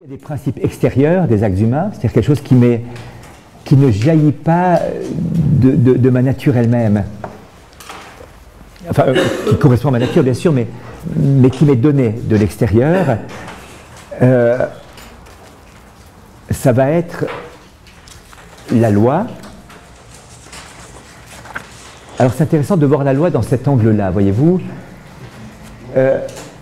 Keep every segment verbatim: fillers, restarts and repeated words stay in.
Il y a des principes extérieurs des actes humains, c'est-à-dire quelque chose qui, met, qui ne jaillit pas de, de, de ma nature elle-même. Enfin, euh, qui correspond à ma nature, bien sûr, mais, mais qui m'est donné de l'extérieur. Euh, ça va être la loi. Alors, c'est intéressant de voir la loi dans cet angle-là, voyez-vous. Euh,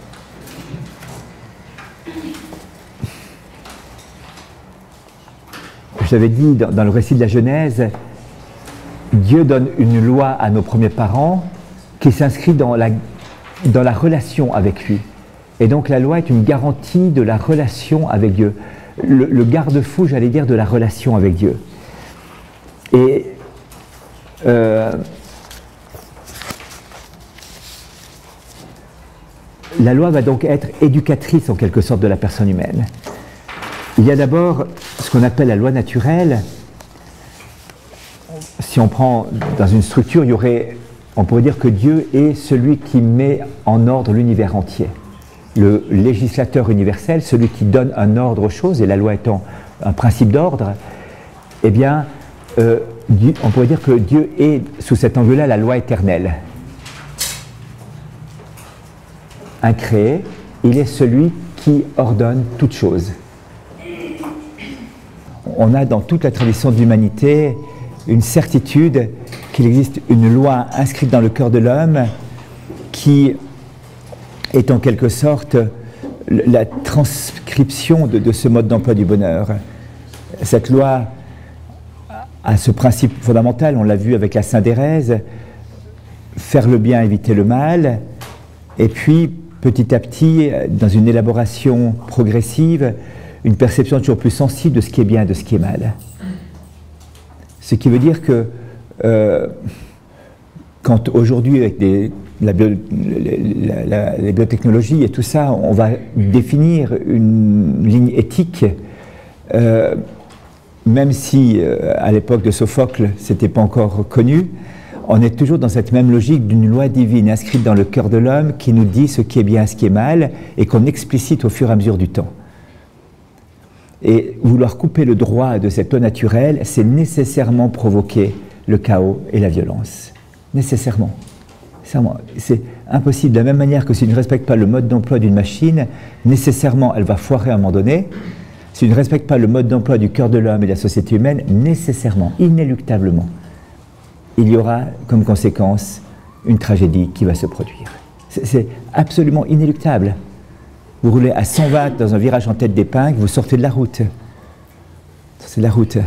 J'avais dit dans, dans le récit de la Genèse, Dieu donne une loi à nos premiers parents qui s'inscrit dans la, dans la relation avec lui. Et donc la loi est une garantie de la relation avec Dieu. Le, le garde-fou, j'allais dire, de la relation avec Dieu. Et euh, la loi va donc être éducatrice en quelque sorte de la personne humaine. Il y a d'abord ce qu'on appelle la loi naturelle. Si on prend dans une structure, il y aurait, on pourrait dire que Dieu est celui qui met en ordre l'univers entier. Le législateur universel, celui qui donne un ordre aux choses, et la loi étant un principe d'ordre, eh bien, euh, Dieu, on pourrait dire que Dieu est, sous cet angle-là, la loi éternelle. Incréé, il est celui qui ordonne toutes choses. On a dans toute la tradition de l'humanité une certitude qu'il existe une loi inscrite dans le cœur de l'homme qui est en quelque sorte la transcription de, de ce mode d'emploi du bonheur. Cette loi a ce principe fondamental, on l'a vu avec la Sainte Thérèse, faire le bien, éviter le mal, et puis petit à petit, dans une élaboration progressive, une perception toujours plus sensible de ce qui est bien et de ce qui est mal. Ce qui veut dire que euh, quand aujourd'hui, avec des, la bio, la, la, les biotechnologies et tout ça, on va définir une ligne éthique, euh, même si euh, à l'époque de Sophocle, ce n'était pas encore connu, on est toujours dans cette même logique d'une loi divine inscrite dans le cœur de l'homme qui nous dit ce qui est bien et ce qui est mal et qu'on explicite au fur et à mesure du temps. Et vouloir couper le droit de cette loi naturelle, c'est nécessairement provoquer le chaos et la violence. Nécessairement. C'est impossible. De la même manière que si tu ne respectes pas le mode d'emploi d'une machine, nécessairement elle va foirer à un moment donné. Si tu ne respectes pas le mode d'emploi du cœur de l'homme et de la société humaine, nécessairement, inéluctablement, il y aura comme conséquence une tragédie qui va se produire. C'est absolument inéluctable. Vous roulez à cent vingt dans un virage en tête d'épingle, vous sortez de la route. C'est de la route.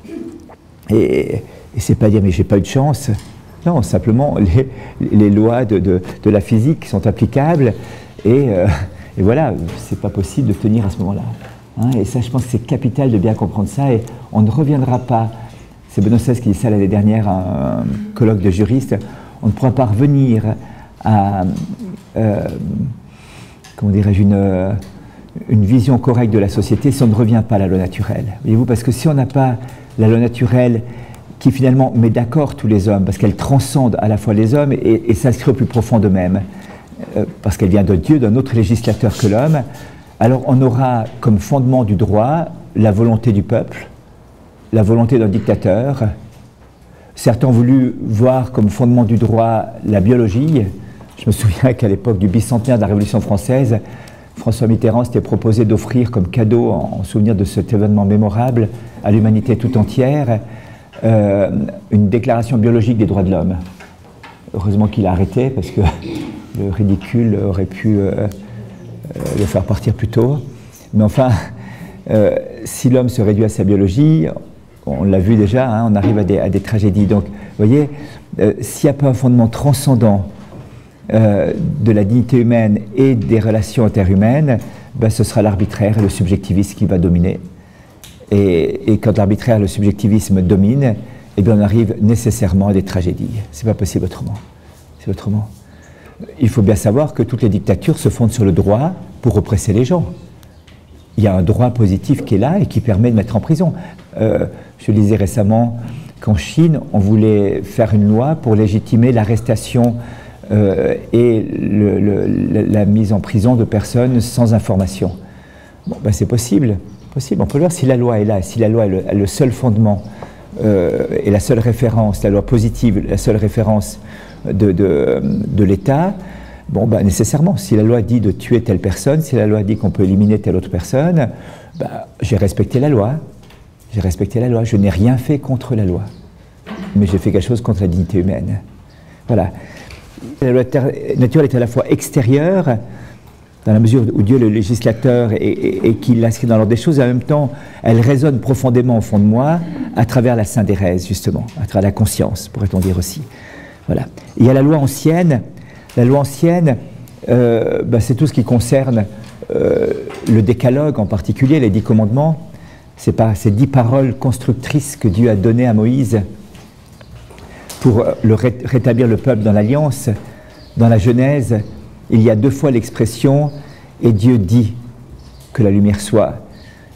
Et, et c'est pas dire, mais j'ai pas eu de chance. Non, simplement, les, les lois de, de, de la physique sont applicables. Et, euh, et voilà, c'est pas possible de tenir à ce moment-là. Hein, et ça, je pense que c'est capital de bien comprendre ça. Et on ne reviendra pas, c'est Benoît seize qui dit ça l'année dernière, à un colloque de juristes, on ne pourra pas revenir à... Euh, comment dirais-je, une, une vision correcte de la société si on ne revient pas à la loi naturelle. Voyez-vous, parce que si on n'a pas la loi naturelle qui finalement met d'accord tous les hommes, parce qu'elle transcende à la fois les hommes et, et s'inscrit au plus profond d'eux-mêmes, euh, parce qu'elle vient de Dieu, d'un autre législateur que l'homme, alors on aura comme fondement du droit la volonté du peuple, la volonté d'un dictateur. Certains ont voulu voir comme fondement du droit la biologie. Je me souviens qu'à l'époque du bicentenaire de la Révolution française, François Mitterrand s'était proposé d'offrir comme cadeau, en souvenir de cet événement mémorable, à l'humanité tout entière, euh, une déclaration biologique des droits de l'homme. Heureusement qu'il a arrêté, parce que le ridicule aurait pu euh, euh, le faire partir plus tôt. Mais enfin, euh, si l'homme se réduit à sa biologie, on l'a vu déjà, hein, on arrive à des, à des tragédies. Donc, vous voyez, euh, s'il n'y a pas un fondement transcendant Euh, de la dignité humaine et des relations interhumaines, ben, ce sera l'arbitraire et le subjectivisme qui va dominer. Et, et quand l'arbitraire et le subjectivisme dominent, eh bien, on arrive nécessairement à des tragédies. C'est pas possible autrement. C'est autrement. Il faut bien savoir que toutes les dictatures se fondent sur le droit pour oppresser les gens. Il y a un droit positif qui est là et qui permet de mettre en prison. Euh, je lisais récemment qu'en Chine, on voulait faire une loi pour légitimer l'arrestation Euh, et le, le, la mise en prison de personnes sans information. Bon, ben c'est possible, possible. On peut voir si la loi est là, si la loi est le, le seul fondement euh, et la seule référence, la loi positive, la seule référence de, de, de l'État. Bon, ben nécessairement, si la loi dit de tuer telle personne, si la loi dit qu'on peut éliminer telle autre personne, ben, j'ai respecté la loi. J'ai respecté la loi. Je n'ai rien fait contre la loi. Mais j'ai fait quelque chose contre la dignité humaine. Voilà. La loi naturelle est à la fois extérieure, dans la mesure où Dieu, le législateur, et, et, et qu'il l'inscrit dans l'ordre des choses, et en même temps, elle résonne profondément au fond de moi, à travers la syndérèse, justement, à travers la conscience, pourrait-on dire aussi. Voilà. Il y a la loi ancienne. La loi ancienne, euh, ben c'est tout ce qui concerne euh, le décalogue, en particulier, les dix commandements. C'est pas ces dix paroles constructrices que Dieu a données à Moïse pour le ré rétablir le peuple dans l'Alliance. Dans la Genèse, il y a deux fois l'expression « et Dieu dit que la lumière soit euh, ».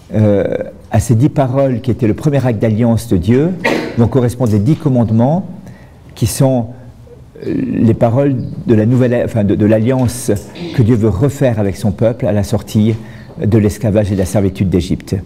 À ces dix paroles qui étaient le premier acte d'alliance de Dieu, vont correspondre les dix commandements qui sont les paroles de la nouvelle, enfin de, de l'alliance que Dieu veut refaire avec son peuple à la sortie de l'esclavage et de la servitude d'Égypte.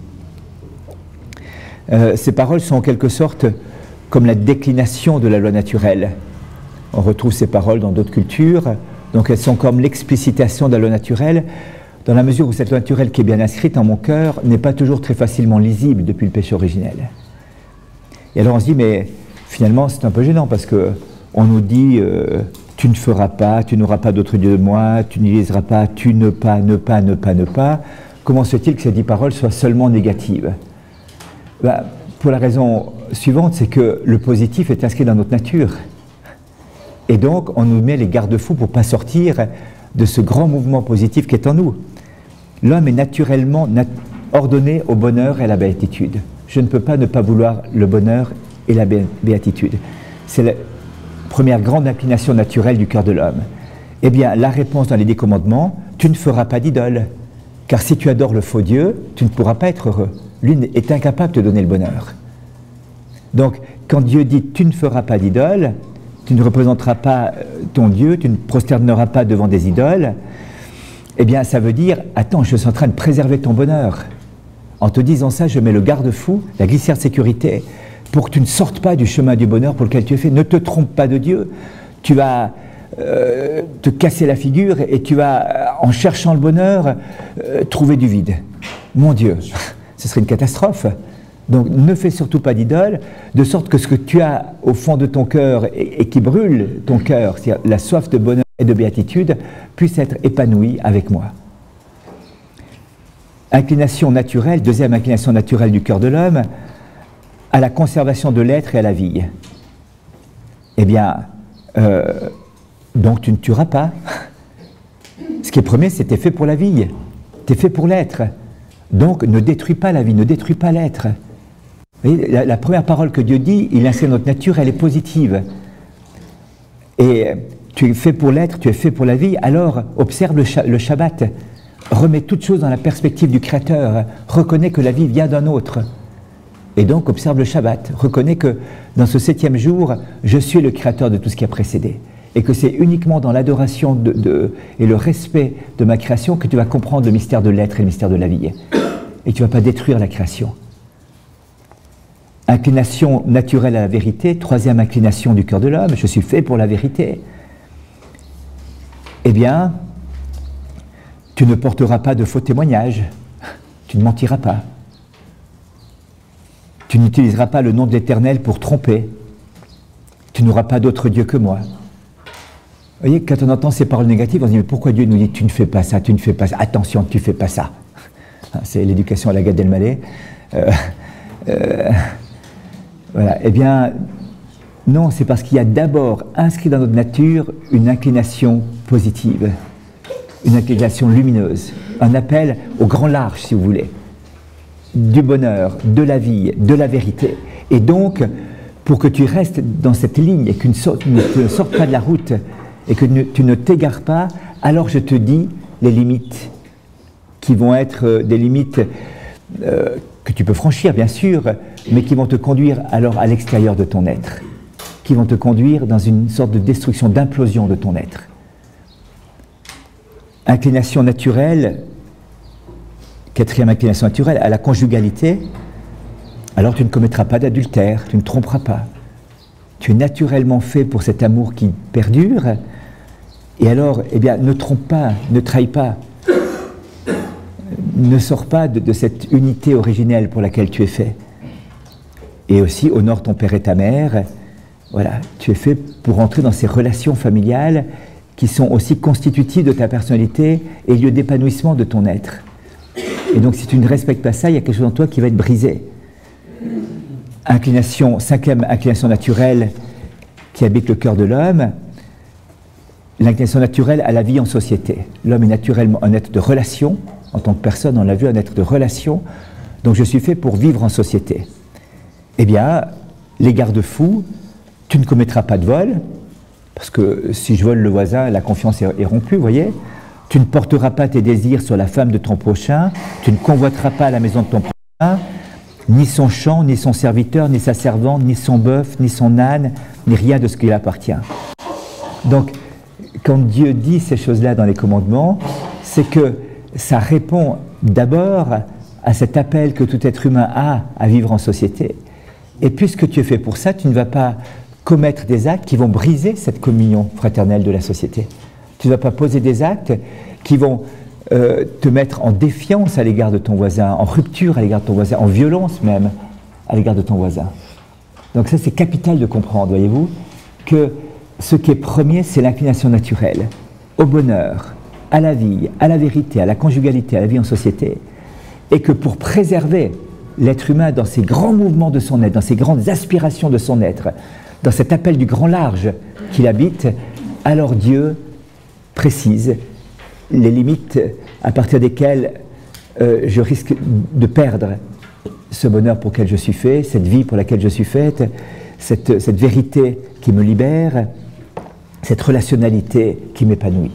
Euh, ces paroles sont en quelque sorte comme la déclination de la loi naturelle. On retrouve ces paroles dans d'autres cultures, donc elles sont comme l'explicitation de la loi naturelle, dans la mesure où cette loi naturelle qui est bien inscrite en mon cœur n'est pas toujours très facilement lisible depuis le péché originel. Et alors on se dit, mais finalement c'est un peu gênant parce que on nous dit euh, tu ne feras pas, tu n'auras pas d'autre Dieu de moi, tu n'y liseras pas, tu ne pas, ne pas, ne pas, ne pas. Comment se fait-il que ces dix paroles soient seulement négatives? Ben, pour la raison suivante, c'est que le positif est inscrit dans notre nature. Et donc, on nous met les garde-fous pour ne pas sortir de ce grand mouvement positif qui est en nous. L'homme est naturellement nat ordonné au bonheur et à la béatitude. Je ne peux pas ne pas vouloir le bonheur et la bé béatitude. C'est la première grande inclination naturelle du cœur de l'homme. Eh bien, la réponse dans les dix commandements, tu ne feras pas d'idole. Car si tu adores le faux Dieu, tu ne pourras pas être heureux. Lui est incapable de te donner le bonheur. Donc, quand Dieu dit « tu ne feras pas d'idole », tu ne représenteras pas ton Dieu, tu ne prosterneras pas devant des idoles, eh bien, ça veut dire « attends, je suis en train de préserver ton bonheur. En te disant ça, je mets le garde-fou, la glissière de sécurité, pour que tu ne sortes pas du chemin du bonheur pour lequel tu es fait. Ne te trompe pas de Dieu. Tu vas euh, te casser la figure et tu vas, en cherchant le bonheur, euh, trouver du vide. Mon Dieu, ce serait une catastrophe. Donc ne fais surtout pas d'idole, de sorte que ce que tu as au fond de ton cœur et, et qui brûle ton cœur, c'est-à-dire la soif de bonheur et de béatitude, puisse être épanoui avec moi. Inclination naturelle, deuxième inclination naturelle du cœur de l'homme, à la conservation de l'être et à la vie. Eh bien, euh, donc tu ne tueras pas. Ce qui est premier, c'est t'es fait pour la vie, t'es fait pour l'être. Donc ne détruis pas la vie, ne détruis pas l'être. La, la première parole que Dieu dit, il inscrit notre nature, elle est positive. Et tu es fait pour l'être, tu es fait pour la vie, alors observe le, le Shabbat. Remets toute chose dans la perspective du Créateur. Reconnais que la vie vient d'un autre. Et donc observe le Shabbat. Reconnais que dans ce septième jour, je suis le Créateur de tout ce qui a précédé. Et que c'est uniquement dans l'adoration de, de, et le respect de ma création que tu vas comprendre le mystère de l'être et le mystère de la vie. Et tu ne vas pas détruire la création. Inclination naturelle à la vérité, troisième inclination du cœur de l'homme, je suis fait pour la vérité. Eh bien, tu ne porteras pas de faux témoignages, tu ne mentiras pas. Tu n'utiliseras pas le nom de l'Éternel pour tromper. Tu n'auras pas d'autre Dieu que moi. Vous voyez, quand on entend ces paroles négatives, on se dit, mais pourquoi Dieu nous dit, tu ne fais pas ça, tu ne fais pas ça, attention, tu ne fais pas ça. C'est l'éducation à la Gad Elmaleh. Euh, euh, voilà, eh bien, non, c'est parce qu'il y a d'abord inscrit dans notre nature une inclination positive, une inclination lumineuse, un appel au grand large, si vous voulez, du bonheur, de la vie, de la vérité. Et donc, pour que tu restes dans cette ligne et que tu ne sortes pas de la route et que tu ne t'égares pas, alors je te dis les limites qui vont être des limites euh, que tu peux franchir, bien sûr, mais qui vont te conduire alors à l'extérieur de ton être, qui vont te conduire dans une sorte de destruction, d'implosion de ton être. Inclination naturelle, quatrième inclination naturelle, à la conjugalité, alors tu ne commettras pas d'adultère, tu ne tromperas pas. Tu es naturellement fait pour cet amour qui perdure, et alors, eh bien, ne trompe pas, ne trahis pas, ne sors pas de, de cette unité originelle pour laquelle tu es fait. Et aussi, honore ton père et ta mère. Voilà, tu es fait pour entrer dans ces relations familiales qui sont aussi constitutives de ta personnalité et lieu d'épanouissement de ton être. Et donc, si tu ne respectes pas ça, il y a quelque chose en toi qui va être brisé. Inclination, cinquième inclination naturelle qui habite le cœur de l'homme, l'inclination naturelle à la vie en société. L'homme est naturellement un être de relation, en tant que personne, on l'a vu, un être de relation, donc je suis fait pour vivre en société. Eh bien, les garde-fous, tu ne commettras pas de vol, parce que si je vole le voisin, la confiance est, est rompue, vous voyez. Tu ne porteras pas tes désirs sur la femme de ton prochain, tu ne convoiteras pas la maison de ton prochain, ni son champ, ni son serviteur, ni sa servante, ni son bœuf, ni son âne, ni rien de ce qui lui appartient. Donc, quand Dieu dit ces choses-là dans les commandements, c'est que ça répond d'abord à cet appel que tout être humain a à vivre en société. Et puisque tu es fait pour ça, tu ne vas pas commettre des actes qui vont briser cette communion fraternelle de la société. Tu ne vas pas poser des actes qui vont euh, te mettre en défiance à l'égard de ton voisin, en rupture à l'égard de ton voisin, en violence même à l'égard de ton voisin. Donc ça, c'est capital de comprendre, voyez-vous, que ce qui est premier, c'est l'inclination naturelle au bonheur, à la vie, à la vérité, à la conjugalité, à la vie en société, et que pour préserver l'être humain dans ses grands mouvements de son être, dans ses grandes aspirations de son être, dans cet appel du grand large qu'il habite, alors Dieu précise les limites à partir desquelles euh, je risque de perdre ce bonheur pour lequel je suis fait, cette vie pour laquelle je suis faite, cette, cette vérité qui me libère, cette relationnalité qui m'épanouit.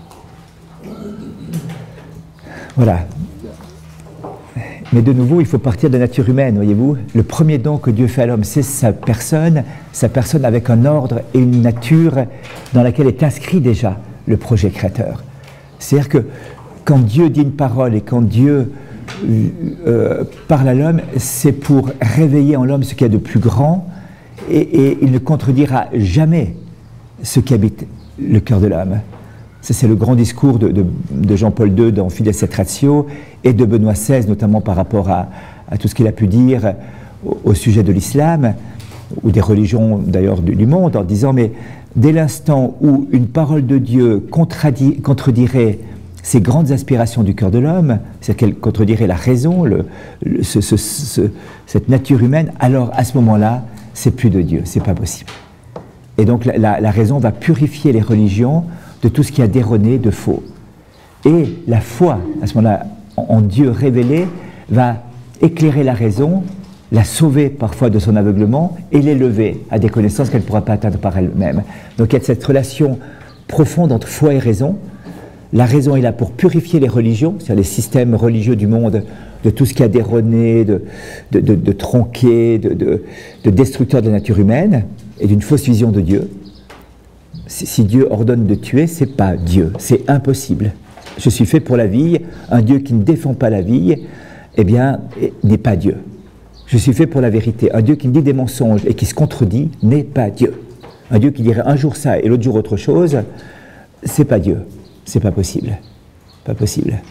Voilà. Mais de nouveau, il faut partir de la nature humaine, voyez-vous. Le premier don que Dieu fait à l'homme, c'est sa personne, sa personne avec un ordre et une nature dans laquelle est inscrit déjà le projet créateur. C'est-à-dire que quand Dieu dit une parole et quand Dieu euh, parle à l'homme, c'est pour réveiller en l'homme ce qu'il y a de plus grand et, et il ne contredira jamais ce qui habite le cœur de l'homme. Ça, c'est le grand discours de, de, de Jean-Paul deux dans Fides et Ratio et de Benoît seize, notamment par rapport à, à tout ce qu'il a pu dire au, au sujet de l'islam ou des religions d'ailleurs du, du monde, en disant mais dès l'instant où une parole de Dieu contredirait ces grandes aspirations du cœur de l'homme, c'est-à-dire qu'elle contredirait la raison, le, le, ce, ce, ce, cette nature humaine, alors à ce moment-là, c'est plus de Dieu, c'est pas possible. Et donc la, la, la raison va purifier les religions de tout ce qui a d'erroné, de faux. Et la foi, à ce moment-là, en, en Dieu révélé, va éclairer la raison, la sauver parfois de son aveuglement et l'élever à des connaissances qu'elle ne pourra pas atteindre par elle-même. Donc il y a cette relation profonde entre foi et raison. La raison est là pour purifier les religions, c'est-à-dire les systèmes religieux du monde, de tout ce qui a d'erroné, de, de, de, de tronqué, de, de, de destructeur de la nature humaine et d'une fausse vision de Dieu. Si Dieu ordonne de tuer, c'est pas Dieu, c'est impossible. Je suis fait pour la vie, un Dieu qui ne défend pas la vie, eh bien, n'est pas Dieu. Je suis fait pour la vérité, un Dieu qui me dit des mensonges et qui se contredit n'est pas Dieu. Un Dieu qui dirait un jour ça et l'autre jour autre chose, c'est pas Dieu, c'est pas possible, pas possible.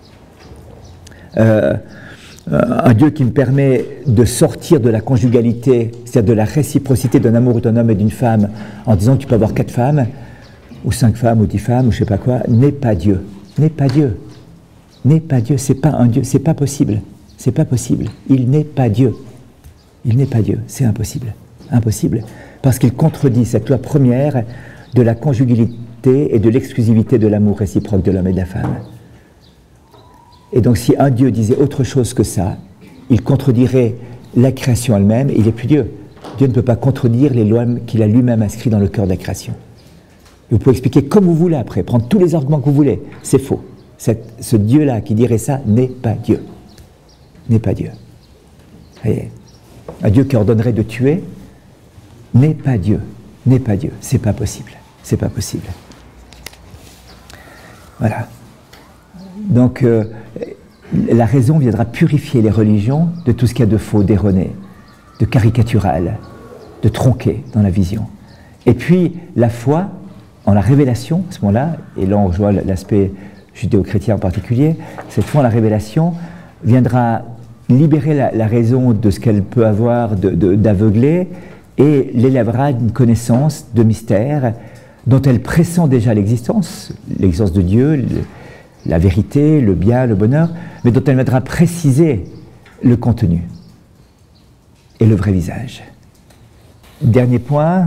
Euh, un Dieu qui me permet de sortir de la conjugalité, c'est-à-dire de la réciprocité d'un amour d'un homme et d'une femme, en disant que tu peux avoir quatre femmes, ou cinq femmes, ou dix femmes, ou je ne sais pas quoi, n'est pas Dieu, n'est pas Dieu, n'est pas Dieu, c'est pas un Dieu, c'est pas possible, c'est pas possible, il n'est pas Dieu, il n'est pas Dieu, c'est impossible, impossible, parce qu'il contredit cette loi première de la conjugalité et de l'exclusivité de l'amour réciproque de l'homme et de la femme. Et donc si un Dieu disait autre chose que ça, il contredirait la création elle-même, et il n'est plus Dieu. Dieu ne peut pas contredire les lois qu'il a lui-même inscrites dans le cœur de la création. Vous pouvez expliquer comme vous voulez après, prendre tous les arguments que vous voulez, c'est faux. Cette, ce Dieu-là qui dirait ça n'est pas Dieu. N'est pas Dieu. Voyez, un Dieu qui ordonnerait de tuer n'est pas Dieu. N'est pas Dieu. C'est pas possible. C'est pas possible. Voilà. Donc, euh, la raison viendra purifier les religions de tout ce qu'il y a de faux, d'erroné, de caricatural, de tronqué dans la vision. Et puis la foi, en la révélation, à ce moment-là, et là on rejoint l'aspect judéo-chrétien en particulier, cette foi en la révélation viendra libérer la, la raison de ce qu'elle peut avoir d'aveuglé et l'élèvera d'une connaissance de mystère dont elle pressent déjà l'existence, l'existence de Dieu, le, la vérité, le bien, le bonheur, mais dont elle viendra préciser le contenu et le vrai visage. Dernier point,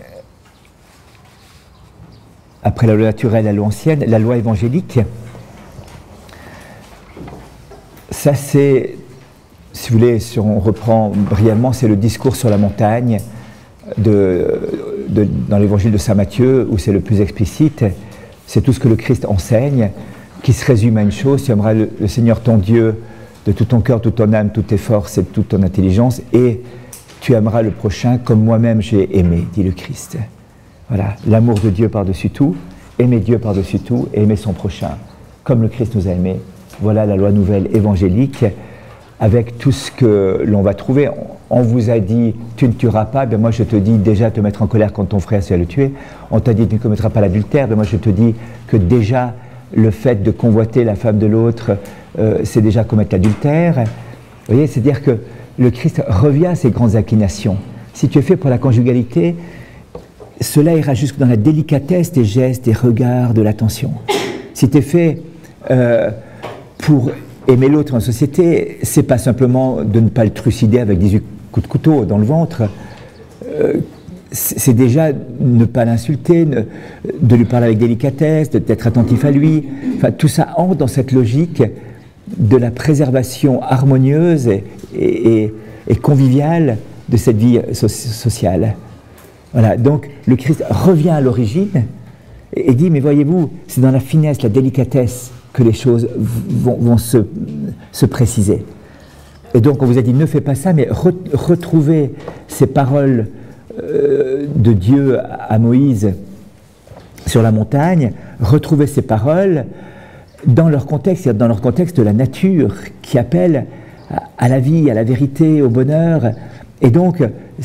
après la loi naturelle, la loi ancienne, la loi évangélique. Ça c'est, si vous voulez, si on reprend brièvement, c'est le discours sur la montagne de, de, dans l'évangile de saint Matthieu, où c'est le plus explicite. C'est tout ce que le Christ enseigne, qui se résume à une chose: tu aimeras le, le Seigneur ton Dieu de tout ton cœur, toute ton âme, toutes tes forces et toute ton intelligence, et tu aimeras le prochain comme moi-même j'ai aimé, dit le Christ. Voilà, l'amour de Dieu par-dessus tout, aimer Dieu par-dessus tout, et aimer son prochain, comme le Christ nous a aimés. Voilà la loi nouvelle évangélique, avec tout ce que l'on va trouver. On vous a dit, tu ne tueras pas, ben moi je te dis déjà te mettre en colère quand ton frère s'est à le tuer. On t'a dit, tu ne commettras pas l'adultère, ben moi je te dis que déjà le fait de convoiter la femme de l'autre, euh, c'est déjà commettre l'adultère. Vous voyez, c'est-à-dire que le Christ revient à ses grandes inclinations. Si tu es fait pour la conjugalité, cela ira jusque dans la délicatesse des gestes, des regards, de l'attention. Si tu es fait euh, pour aimer l'autre en société, c'est pas simplement de ne pas le trucider avec dix-huit coups de couteau dans le ventre, euh, c'est déjà ne pas l'insulter, de lui parler avec délicatesse, d'être attentif à lui. Enfin, tout ça entre dans cette logique de la préservation harmonieuse et, et, et, et conviviale de cette vie so sociale. Voilà, donc le Christ revient à l'origine et, et dit, mais voyez-vous, c'est dans la finesse, la délicatesse que les choses vont, vont se, se préciser. Et donc on vous a dit, ne fais pas ça, mais re, retrouvez ces paroles euh, de Dieu à Moïse sur la montagne, retrouvez ces paroles dans leur contexte, dans leur contexte de la nature qui appelle à, à la vie, à la vérité, au bonheur. Et donc,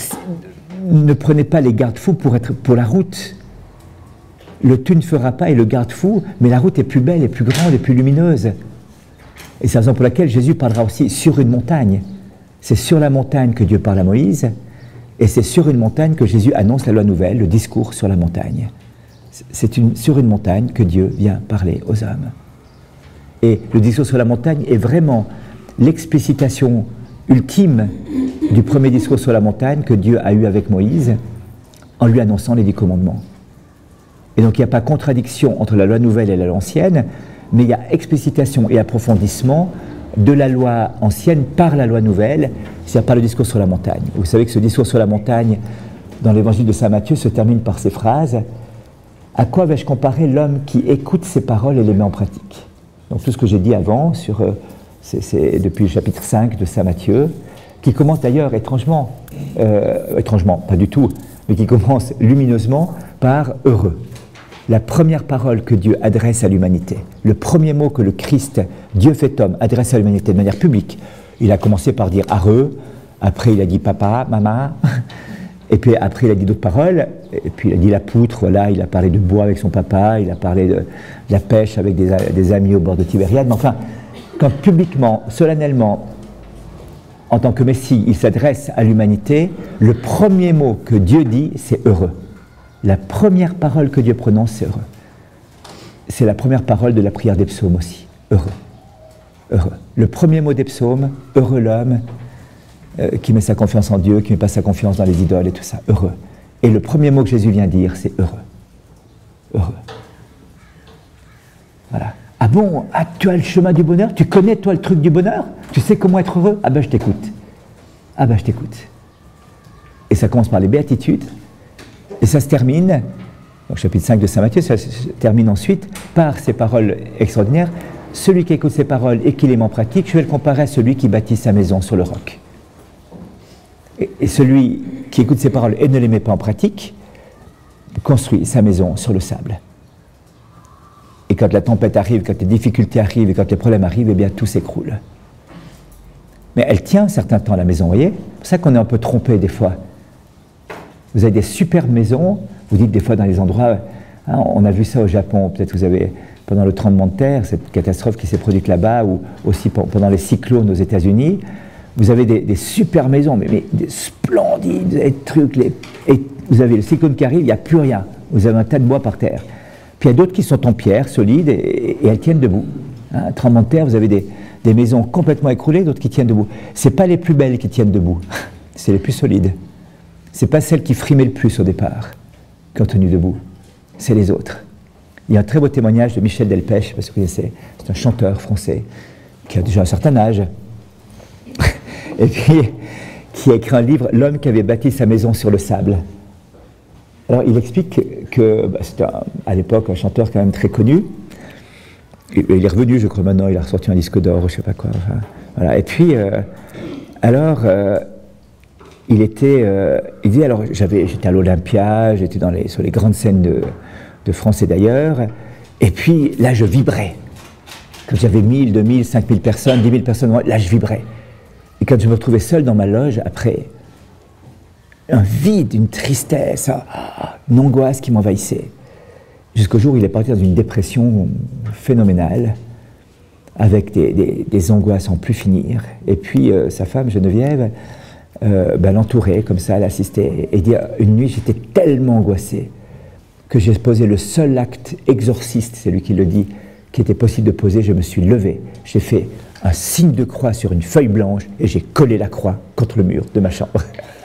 ne prenez pas les garde-fous pour, être, pour la route. Le tu ne feras pas est le garde-fou, mais la route est plus belle, et plus grande, et plus lumineuse. Et c'est la raison pour laquelle Jésus parlera aussi sur une montagne. C'est sur la montagne que Dieu parle à Moïse, et c'est sur une montagne que Jésus annonce la loi nouvelle, le discours sur la montagne. C'est une, sur une montagne que Dieu vient parler aux hommes. Et le discours sur la montagne est vraiment l'explicitation ultime du premier discours sur la montagne que Dieu a eu avec Moïse en lui annonçant les dix commandements. Et donc il n'y a pas contradiction entre la loi nouvelle et la loi ancienne, mais il y a explicitation et approfondissement de la loi ancienne par la loi nouvelle, c'est-à-dire par le discours sur la montagne. Vous savez que ce discours sur la montagne, dans l'évangile de saint Matthieu, se termine par ces phrases: à quoi vais-je comparer l'homme qui écoute ces paroles et les met en pratique? Donc tout ce que j'ai dit avant, sur, euh, c'est depuis le chapitre cinq de saint Matthieu, qui commence d'ailleurs étrangement, euh, étrangement, pas du tout, mais qui commence lumineusement par « heureux ». La première parole que Dieu adresse à l'humanité, le premier mot que le Christ, Dieu fait homme, adresse à l'humanité de manière publique. Il a commencé par dire « areux », après il a dit « papa »,« maman », et puis après il a dit d'autres paroles, et puis il a dit la poutre, voilà, il a parlé de bois avec son papa, il a parlé de, de la pêche avec des, des amis au bord de Tibériade, mais enfin, quand publiquement, solennellement, en tant que Messie, il s'adresse à l'humanité, le premier mot que Dieu dit, c'est « heureux ». La première parole que Dieu prononce, c'est « heureux ». C'est la première parole de la prière des psaumes aussi, « heureux ». Heureux. Le premier mot des psaumes, « heureux l'homme euh, qui met sa confiance en Dieu, qui ne met pas sa confiance dans les idoles et tout ça, heureux ». Et le premier mot que Jésus vient dire, c'est « heureux ». Heureux. Voilà. Ah bon, ah, tu as le chemin du bonheur? Tu connais toi le truc du bonheur? Tu sais comment être heureux? Ah ben je t'écoute. Ah ben je t'écoute. Et ça commence par les béatitudes, et ça se termine, donc chapitre cinq de saint Matthieu, ça se termine ensuite par ces paroles extraordinaires. Celui qui écoute ces paroles et qui les met en pratique, je vais le comparer à celui qui bâtit sa maison sur le roc. Et, et celui qui écoute ces paroles et ne les met pas en pratique, construit sa maison sur le sable. Et quand la tempête arrive, quand les difficultés arrivent et quand les problèmes arrivent, eh bien tout s'écroule. Mais elle tient un certain temps, la maison, vous voyez? C'est pour ça qu'on est un peu trompé des fois. Vous avez des superbes maisons, vous dites des fois dans les endroits, hein, on a vu ça au Japon, peut-être vous avez, pendant le tremblement de terre, cette catastrophe qui s'est produite là-bas, ou aussi pendant les cyclones aux États-Unis, vous avez des, des super maisons, mais, mais des splendides, vous avez des trucs, les, et vous avez le cyclone qui arrive, il n'y a plus rien, vous avez un tas de bois par terre. Puis il y a d'autres qui sont en pierre, solides, et, et elles tiennent debout. Hein, tremblement de terre, vous avez des, des maisons complètement écroulées, d'autres qui tiennent debout. Ce n'est pas les plus belles qui tiennent debout, c'est les plus solides. Ce n'est pas celles qui frimaient le plus au départ, qui ont tenu debout, c'est les autres. Il y a un très beau témoignage de Michel Delpech, parce que vous connaissez, c'est un chanteur français, qui a déjà un certain âge, et puis qui a écrit un livre, L'homme qui avait bâti sa maison sur le sable. Alors il explique que bah, c'était à l'époque un chanteur quand même très connu. Il, il est revenu, je crois maintenant, il a ressorti un disque d'or, je ne sais pas quoi. Enfin, voilà. Et puis, euh, alors, euh, il était, euh, il dit alors j'avais, j'étais à l'Olympia, j'étais dans les, sur les grandes scènes de, de France et d'ailleurs, et puis là je vibrais. Quand j'avais mille, deux mille, cinq mille personnes, dix mille personnes, là je vibrais. Et quand je me retrouvais seul dans ma loge, après, un vide, une tristesse, une angoisse qui m'envahissait. Jusqu'au jour où il est parti dans une dépression phénoménale, avec des, des, des angoisses en plus finir. Et puis euh, sa femme, Geneviève, euh, ben, l'entourait comme ça, l'assistait. Et dit, une nuit, j'étais tellement angoissé que j'ai posé le seul acte exorciste, c'est lui qui le dit, qui était possible de poser. Je me suis levé, j'ai fait un signe de croix sur une feuille blanche et j'ai collé la croix contre le mur de ma chambre.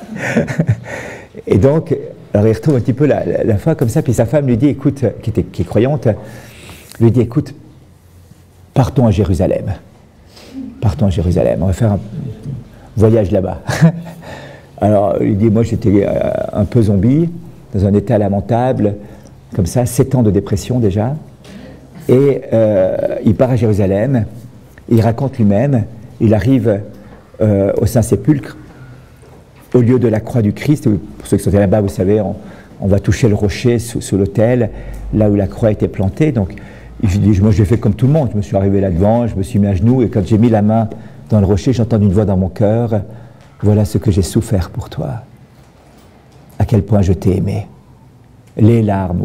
Et donc, alors il retrouve un petit peu la, la, la foi comme ça, puis sa femme lui dit, écoute, qui, était, qui est croyante, lui dit, écoute, partons à Jérusalem. Partons à Jérusalem, on va faire un voyage là-bas. Alors, il dit, moi j'étais un peu zombie, dans un état lamentable, comme ça, sept ans de dépression déjà, et euh, il part à Jérusalem, il raconte lui-même, il arrive euh, au Saint-Sépulcre, au lieu de la croix du Christ. Pour ceux qui sont là-bas, vous savez, on, on va toucher le rocher sous, sous l'autel, là où la croix a été plantée. Donc, il dit, moi j'ai fait comme tout le monde, je me suis arrivé là-devant, je me suis mis à genoux, et quand j'ai mis la main dans le rocher, j'ai entendu une voix dans mon cœur, voilà ce que j'ai souffert pour toi, à quel point je t'ai aimé. Les larmes,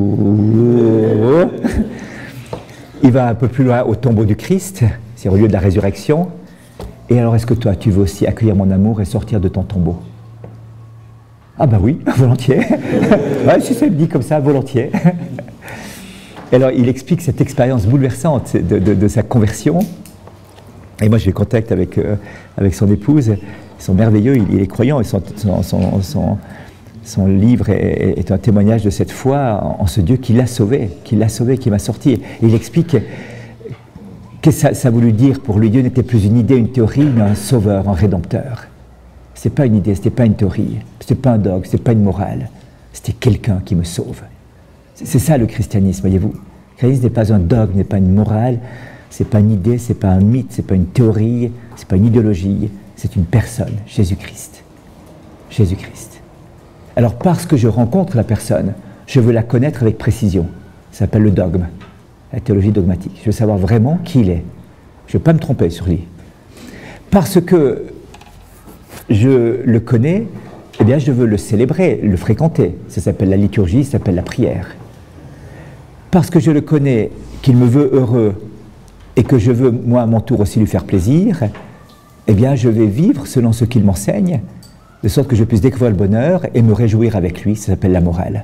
il va un peu plus loin au tombeau du Christ, c'est au lieu de la résurrection. Et alors, est-ce que toi, tu veux aussi accueillir mon amour et sortir de ton tombeau? Ah bah oui, volontiers. Ouais, si ça me dit comme ça, volontiers. Et alors, il explique cette expérience bouleversante de, de, de sa conversion. Et moi, j'ai contact avec, euh, avec son épouse. Ils sont merveilleux, il, il est croyant. Et son, son, son, son, son livre est, est un témoignage de cette foi en, en ce Dieu qui l'a sauvé, qui l'a sauvé, qui m'a sorti. Et il explique... Qu'est-ce que ça, ça a voulu dire pour lui? Dieu n'était plus une idée, une théorie, mais un sauveur, un rédempteur. Ce n'était pas une idée, ce n'était pas une théorie, ce n'était pas un dogme, ce n'était pas une morale, c'était quelqu'un qui me sauve. C'est ça le christianisme, voyez-vous. Le christianisme n'est pas un dogme, n'est pas une morale, ce n'est pas une idée, ce n'est pas un mythe, ce n'est pas une théorie, ce n'est pas une idéologie, c'est une personne, Jésus-Christ. Jésus-Christ. Alors parce que je rencontre la personne, je veux la connaître avec précision. Ça s'appelle le dogme. La théologie dogmatique. Je veux savoir vraiment qui il est. Je ne veux pas me tromper sur lui. Parce que je le connais, eh bien je veux le célébrer, le fréquenter. Ça s'appelle la liturgie, ça s'appelle la prière. Parce que je le connais, qu'il me veut heureux, et que je veux, moi, à mon tour aussi lui faire plaisir, eh bien je vais vivre selon ce qu'il m'enseigne, de sorte que je puisse découvrir le bonheur et me réjouir avec lui. Ça s'appelle la morale.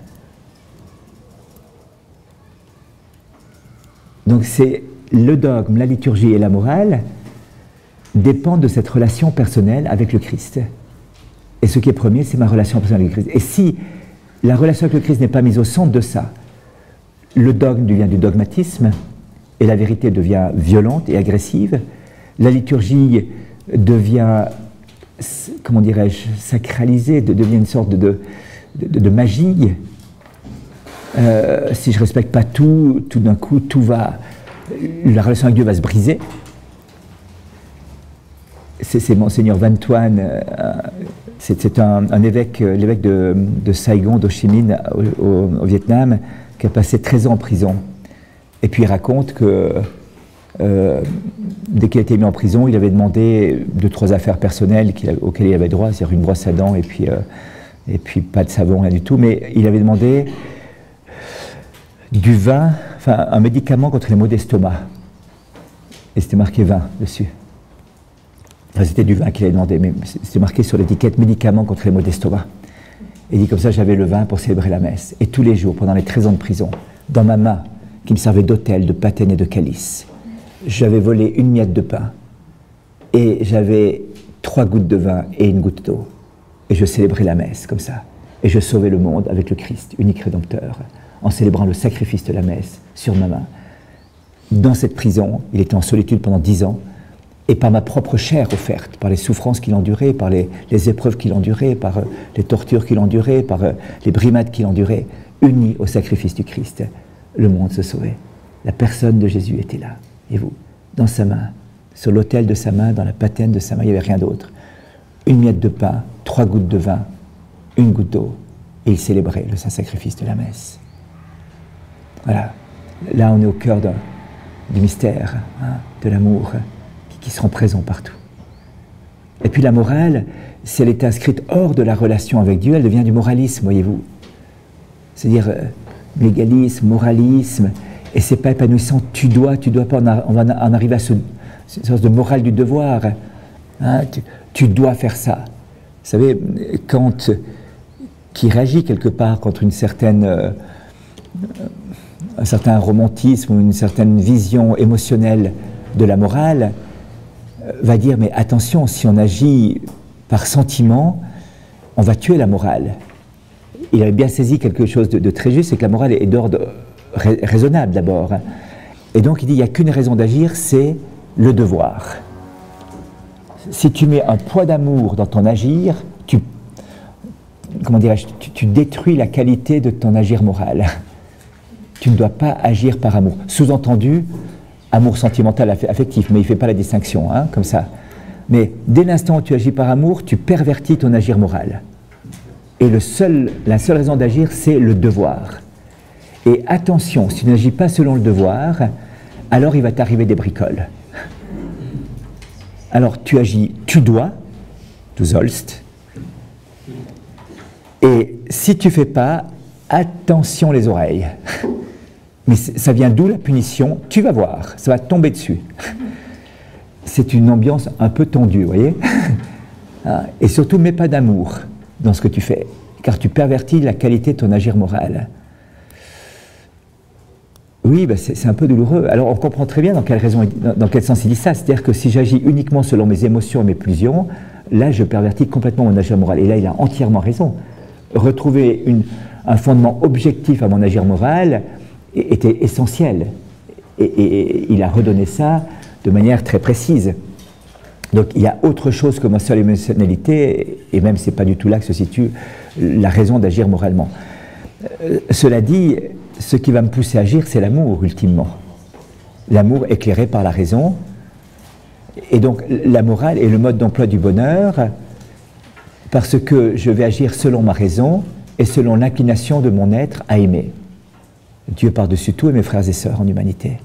Donc c'est le dogme, la liturgie et la morale dépendent de cette relation personnelle avec le Christ. Et ce qui est premier, c'est ma relation personnelle avec le Christ. Et si la relation avec le Christ n'est pas mise au centre de ça, le dogme devient du dogmatisme, et la vérité devient violente et agressive, la liturgie devient, comment dirais-je, sacralisée, devient une sorte de, de, de, de magie. Euh, si je ne respecte pas tout, tout d'un coup, tout va, la relation avec Dieu va se briser. C'est Monseigneur Van Thuan, euh, c'est un, un évêque, l'évêque de, de Saigon, d'Ho Chi Minh, au, au, au Vietnam, qui a passé treize ans en prison. Et puis il raconte que euh, dès qu'il a été mis en prison, il avait demandé deux, trois affaires personnelles qu'il a, auxquelles il avait droit, c'est-à-dire une brosse à dents et puis, euh, et puis pas de savon, rien du tout, mais il avait demandé du vin, enfin un médicament contre les maux d'estomac. Et c'était marqué vin dessus. Enfin, c'était du vin qu'il avait demandé, mais c'était marqué sur l'étiquette médicament contre les maux d'estomac. Et il dit comme ça, j'avais le vin pour célébrer la messe. Et tous les jours, pendant les treize ans de prison, dans ma main, qui me servait d'autel, de patène et de calice, j'avais volé une miette de pain et j'avais trois gouttes de vin et une goutte d'eau. Et je célébrais la messe comme ça. Et je sauvais le monde avec le Christ, unique rédempteur, en célébrant le sacrifice de la messe sur ma main. Dans cette prison, il était en solitude pendant dix ans, et par ma propre chair offerte, par les souffrances qu'il endurait, par les, les épreuves qu'il endurait, par euh, les tortures qu'il endurait, par euh, les brimades qu'il endurait, uni au sacrifice du Christ, le monde se sauvait. La personne de Jésus était là. Et vous, dans sa main, sur l'autel de sa main, dans la patène de sa main, il n'y avait rien d'autre. Une miette de pain, trois gouttes de vin, une goutte d'eau, et il célébrait le saint-sacrifice de la messe. Voilà. Là, on est au cœur d'un, du mystère, hein, de l'amour, qui, qui seront présents partout. Et puis la morale, si elle est inscrite hors de la relation avec Dieu, elle devient du moralisme, voyez-vous. C'est-à-dire euh, légalisme, moralisme, et c'est pas épanouissant. Tu dois, tu dois pas. On, a, on va en arriver à ce, cette sorte de morale du devoir. Hein, tu, tu dois faire ça. Vous savez, Kant, qui réagit quelque part contre une certaine, euh, un certain romantisme ou une certaine vision émotionnelle de la morale, euh, va dire, mais attention, si on agit par sentiment, on va tuer la morale. Il avait bien saisi quelque chose de, de très juste, c'est que la morale est d'ordre raisonnable d'abord. Et donc il dit, il n'y a qu'une raison d'agir, c'est le devoir. Si tu mets un poids d'amour dans ton agir, tu, comment dirais-je, tu, tu détruis la qualité de ton agir moral. Tu ne dois pas agir par amour. Sous-entendu, amour sentimental, affectif, mais il ne fait pas la distinction, hein, comme ça. Mais dès l'instant où tu agis par amour, tu pervertis ton agir moral. Et le seul, la seule raison d'agir, c'est le devoir. Et attention, si tu n'agis pas selon le devoir, alors il va t'arriver des bricoles. Alors tu agis, tu dois, du sollst, et si tu ne fais pas, attention les oreilles. Mais ça vient d'où la punition? Tu vas voir, ça va te tomber dessus. C'est une ambiance un peu tendue, vous voyez. Et surtout, mets pas d'amour dans ce que tu fais, car tu pervertis la qualité de ton agir moral. Oui, ben c'est un peu douloureux. Alors on comprend très bien dans quelle raison, dans, dans quel sens il dit ça. C'est-à-dire que si j'agis uniquement selon mes émotions et mes pulsions, là je pervertis complètement mon agir moral. Et là il a entièrement raison. Retrouver une, un fondement objectif à mon agir moral était essentiel. Et, et, et il a redonné ça de manière très précise. Donc il y a autre chose que ma seule émotionnalité, et même c'est pas du tout là que se situe la raison d'agir moralement. Euh, cela dit, ce qui va me pousser à agir, c'est l'amour, ultimement. L'amour éclairé par la raison. Et donc, la morale est le mode d'emploi du bonheur, parce que je vais agir selon ma raison et selon l'inclination de mon être à aimer. Dieu par-dessus tout et mes frères et sœurs en humanité.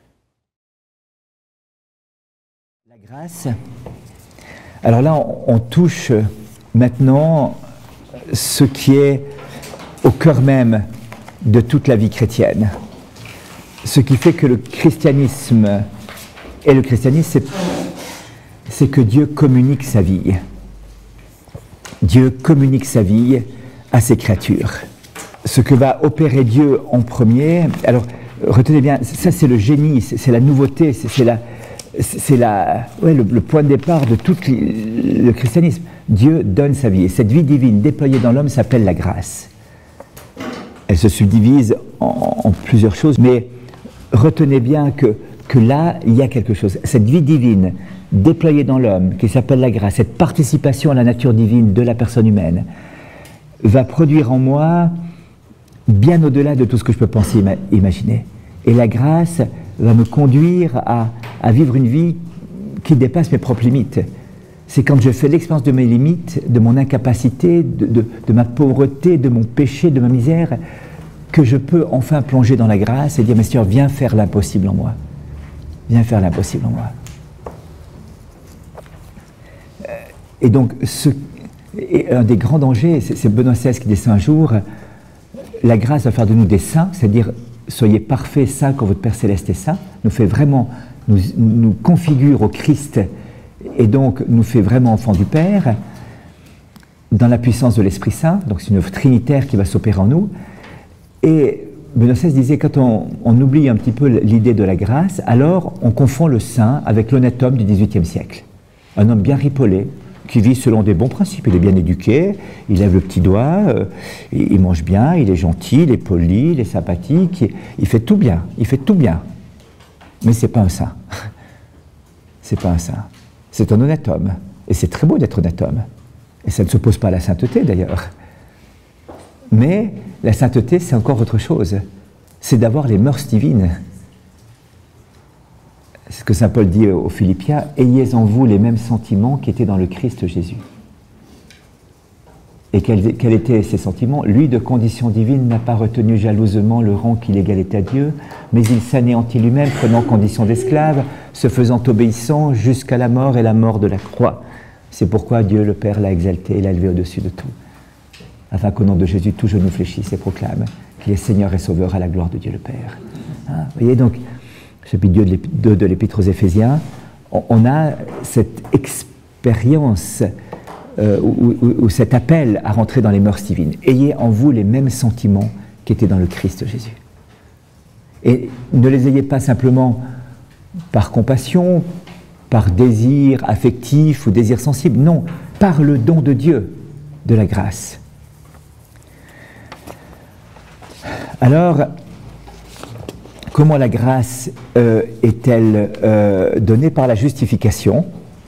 La grâce. Alors là, on, on touche maintenant ce qui est au cœur même de toute la vie chrétienne. Ce qui fait que le christianisme, et le christianisme, c'est que Dieu communique sa vie. Dieu communique sa vie à ses créatures. Ce que va opérer Dieu en premier, alors retenez bien, ça c'est le génie, c'est la nouveauté, c'est la, c'est la, ouais, le, le point de départ de tout le christianisme. Dieu donne sa vie, et cette vie divine déployée dans l'homme s'appelle la grâce. Elle se subdivise en, en plusieurs choses, mais retenez bien que, que là, il y a quelque chose. Cette vie divine déployée dans l'homme, qui s'appelle la grâce, cette participation à la nature divine de la personne humaine, va produire en moi bien au-delà de tout ce que je peux penser, imaginer. Et la grâce va me conduire à, à vivre une vie qui dépasse mes propres limites. C'est quand je fais l'expérience de mes limites, de mon incapacité, de, de, de ma pauvreté, de mon péché, de ma misère, que je peux enfin plonger dans la grâce et dire, mais Seigneur, viens faire l'impossible en moi. Viens faire l'impossible en moi. Et donc, ce, et un des grands dangers, c'est Benoît seize qui descend un jour, la grâce va faire de nous des saints, c'est-à-dire, soyez parfaits, saints, comme votre Père Céleste est saint, nous fait vraiment, nous, nous configure au Christ, et donc nous fait vraiment enfants du Père, dans la puissance de l'Esprit Saint, donc c'est une œuvre trinitaire qui va s'opérer en nous. Et Benoît seize disait, quand on, on oublie un petit peu l'idée de la grâce, alors on confond le saint avec l'honnête homme du dix-huitième siècle. Un homme bien ripolé, qui vit selon des bons principes, il est bien éduqué, il lève le petit doigt, euh, il, il mange bien, il est gentil, il est poli, il est sympathique, il, il fait tout bien, il fait tout bien. Mais c'est pas un saint. C'est pas un saint. C'est un honnête homme. Et c'est très beau d'être honnête homme. Et ça ne s'oppose pas à la sainteté d'ailleurs. Mais la sainteté, c'est encore autre chose. C'est d'avoir les mœurs divines. C'est ce que saint Paul dit aux Philippiens, « Ayez en vous les mêmes sentiments qui étaient dans le Christ Jésus. » Et quels, quels étaient ces sentiments? Lui, de condition divine, n'a pas retenu jalousement le rang qu'il égalait à Dieu, mais il s'anéantit lui-même, prenant condition d'esclave, se faisant obéissant jusqu'à la mort et la mort de la croix. C'est pourquoi Dieu le Père l'a exalté et l'a élevé au-dessus de tout, afin qu'au nom de Jésus, tout genou fléchisse et proclame qu'il est Seigneur et Sauveur à la gloire de Dieu le Père. Hein, vous voyez donc, chapitre deux de l'Épître aux Éphésiens, on, on a cette expérience euh, ou, ou, ou cet appel à rentrer dans les mœurs divines. Ayez en vous les mêmes sentiments qui étaient dans le Christ Jésus. Et ne les ayez pas simplement par compassion, par désir affectif ou désir sensible, non, par le don de Dieu, de la grâce. Alors, comment la grâce euh, est-elle euh, donnée? Par la justification.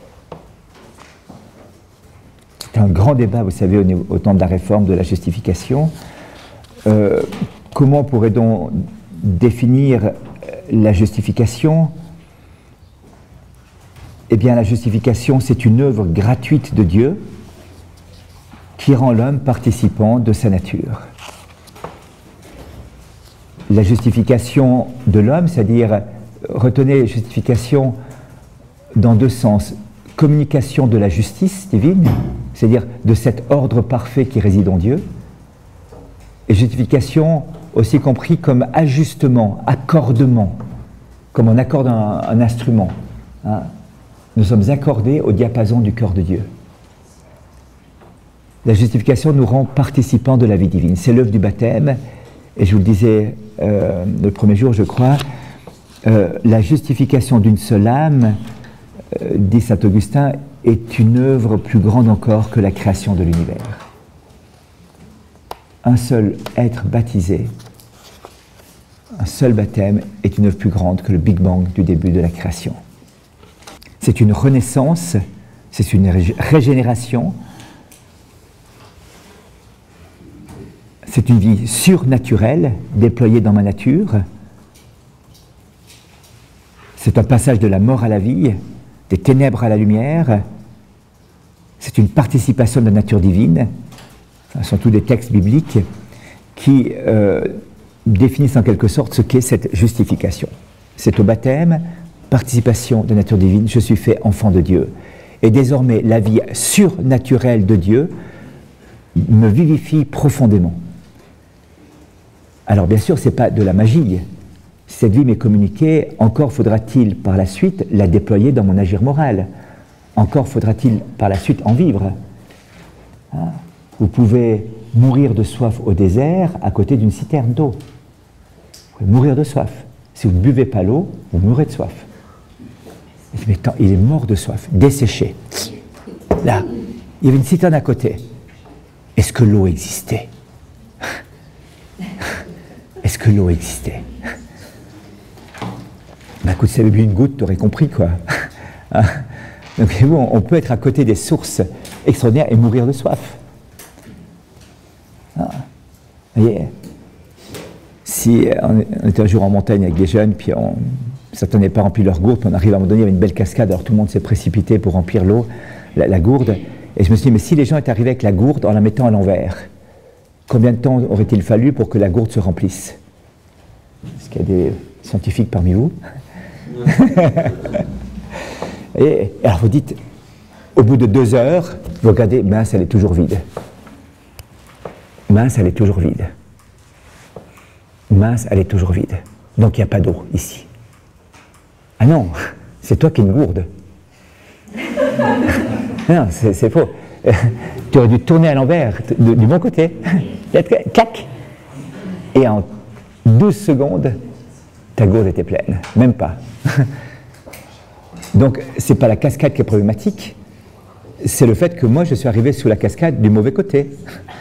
C'est un grand débat, vous savez, au, niveau, au temps de la Réforme, de la justification. Euh, comment pourrait-on définir la justification? Eh bien, la justification, c'est une œuvre gratuite de Dieu qui rend l'homme participant de sa nature. La justification de l'homme, c'est-à-dire, retenez justification dans deux sens. Communication de la justice divine, c'est-à-dire de cet ordre parfait qui réside en Dieu, et justification aussi compris comme ajustement, accordement, comme on accorde un, un instrument. Hein. Nous sommes accordés au diapason du cœur de Dieu. La justification nous rend participants de la vie divine. C'est l'œuvre du baptême, et je vous le disais euh, le premier jour, je crois, euh, la justification d'une seule âme, euh, dit saint Augustin, est une œuvre plus grande encore que la création de l'univers. Un seul être baptisé, un seul baptême est une œuvre plus grande que le Big Bang du début de la création. C'est une renaissance, c'est une régénération, c'est une vie surnaturelle déployée dans ma nature, c'est un passage de la mort à la vie, des ténèbres à la lumière, c'est une participation de la nature divine. Ce sont tous des textes bibliques qui euh, définissent en quelque sorte ce qu'est cette justification. C'est au baptême, participation de nature divine, je suis fait enfant de Dieu. Et désormais, la vie surnaturelle de Dieu me vivifie profondément. Alors bien sûr, ce n'est pas de la magie. Si cette vie m'est communiquée, encore faudra-t-il par la suite la déployer dans mon agir moral. Encore faudra-t-il par la suite en vivre. Hein? Vous pouvez mourir de soif au désert à côté d'une citerne d'eau. Vous pouvez mourir de soif. Si vous ne buvez pas l'eau, vous mourrez de soif. Mais attends, il est mort de soif, desséché. Là, il y avait une citerne à côté. Est-ce que l'eau existait? Est-ce que l'eau existait? Ben écoute, si tu avais bu une goutte, tu aurais compris, quoi. Donc, on, on peut être à côté des sources extraordinaires et mourir de soif. Ah, vous voyez, si on, on était un jour en montagne avec des jeunes, puis on, certains n'avaient pas rempli leur gourde, puis on arrive à un moment donné, il y avait une belle cascade, alors tout le monde s'est précipité pour remplir l'eau, la, la gourde, et je me suis dit, mais si les gens étaient arrivés avec la gourde en la mettant à l'envers, Combien de temps aurait-il fallu pour que la gourde se remplisse? Est-ce qu'il y a des scientifiques parmi vous? Et alors vous dites, au bout de deux heures, vous regardez, mince, elle est toujours vide. Mince, elle est toujours vide. Mince, elle est toujours vide. Donc il n'y a pas d'eau ici. Ah non, c'est toi qui es une gourde. Non, c'est faux. Tu aurais dû tourner à l'envers, du bon côté. Clac. Et en douze secondes, ta gourde était pleine. Même pas. Donc, ce n'est pas la cascade qui est problématique, c'est le fait que moi, je suis arrivé sous la cascade du mauvais côté.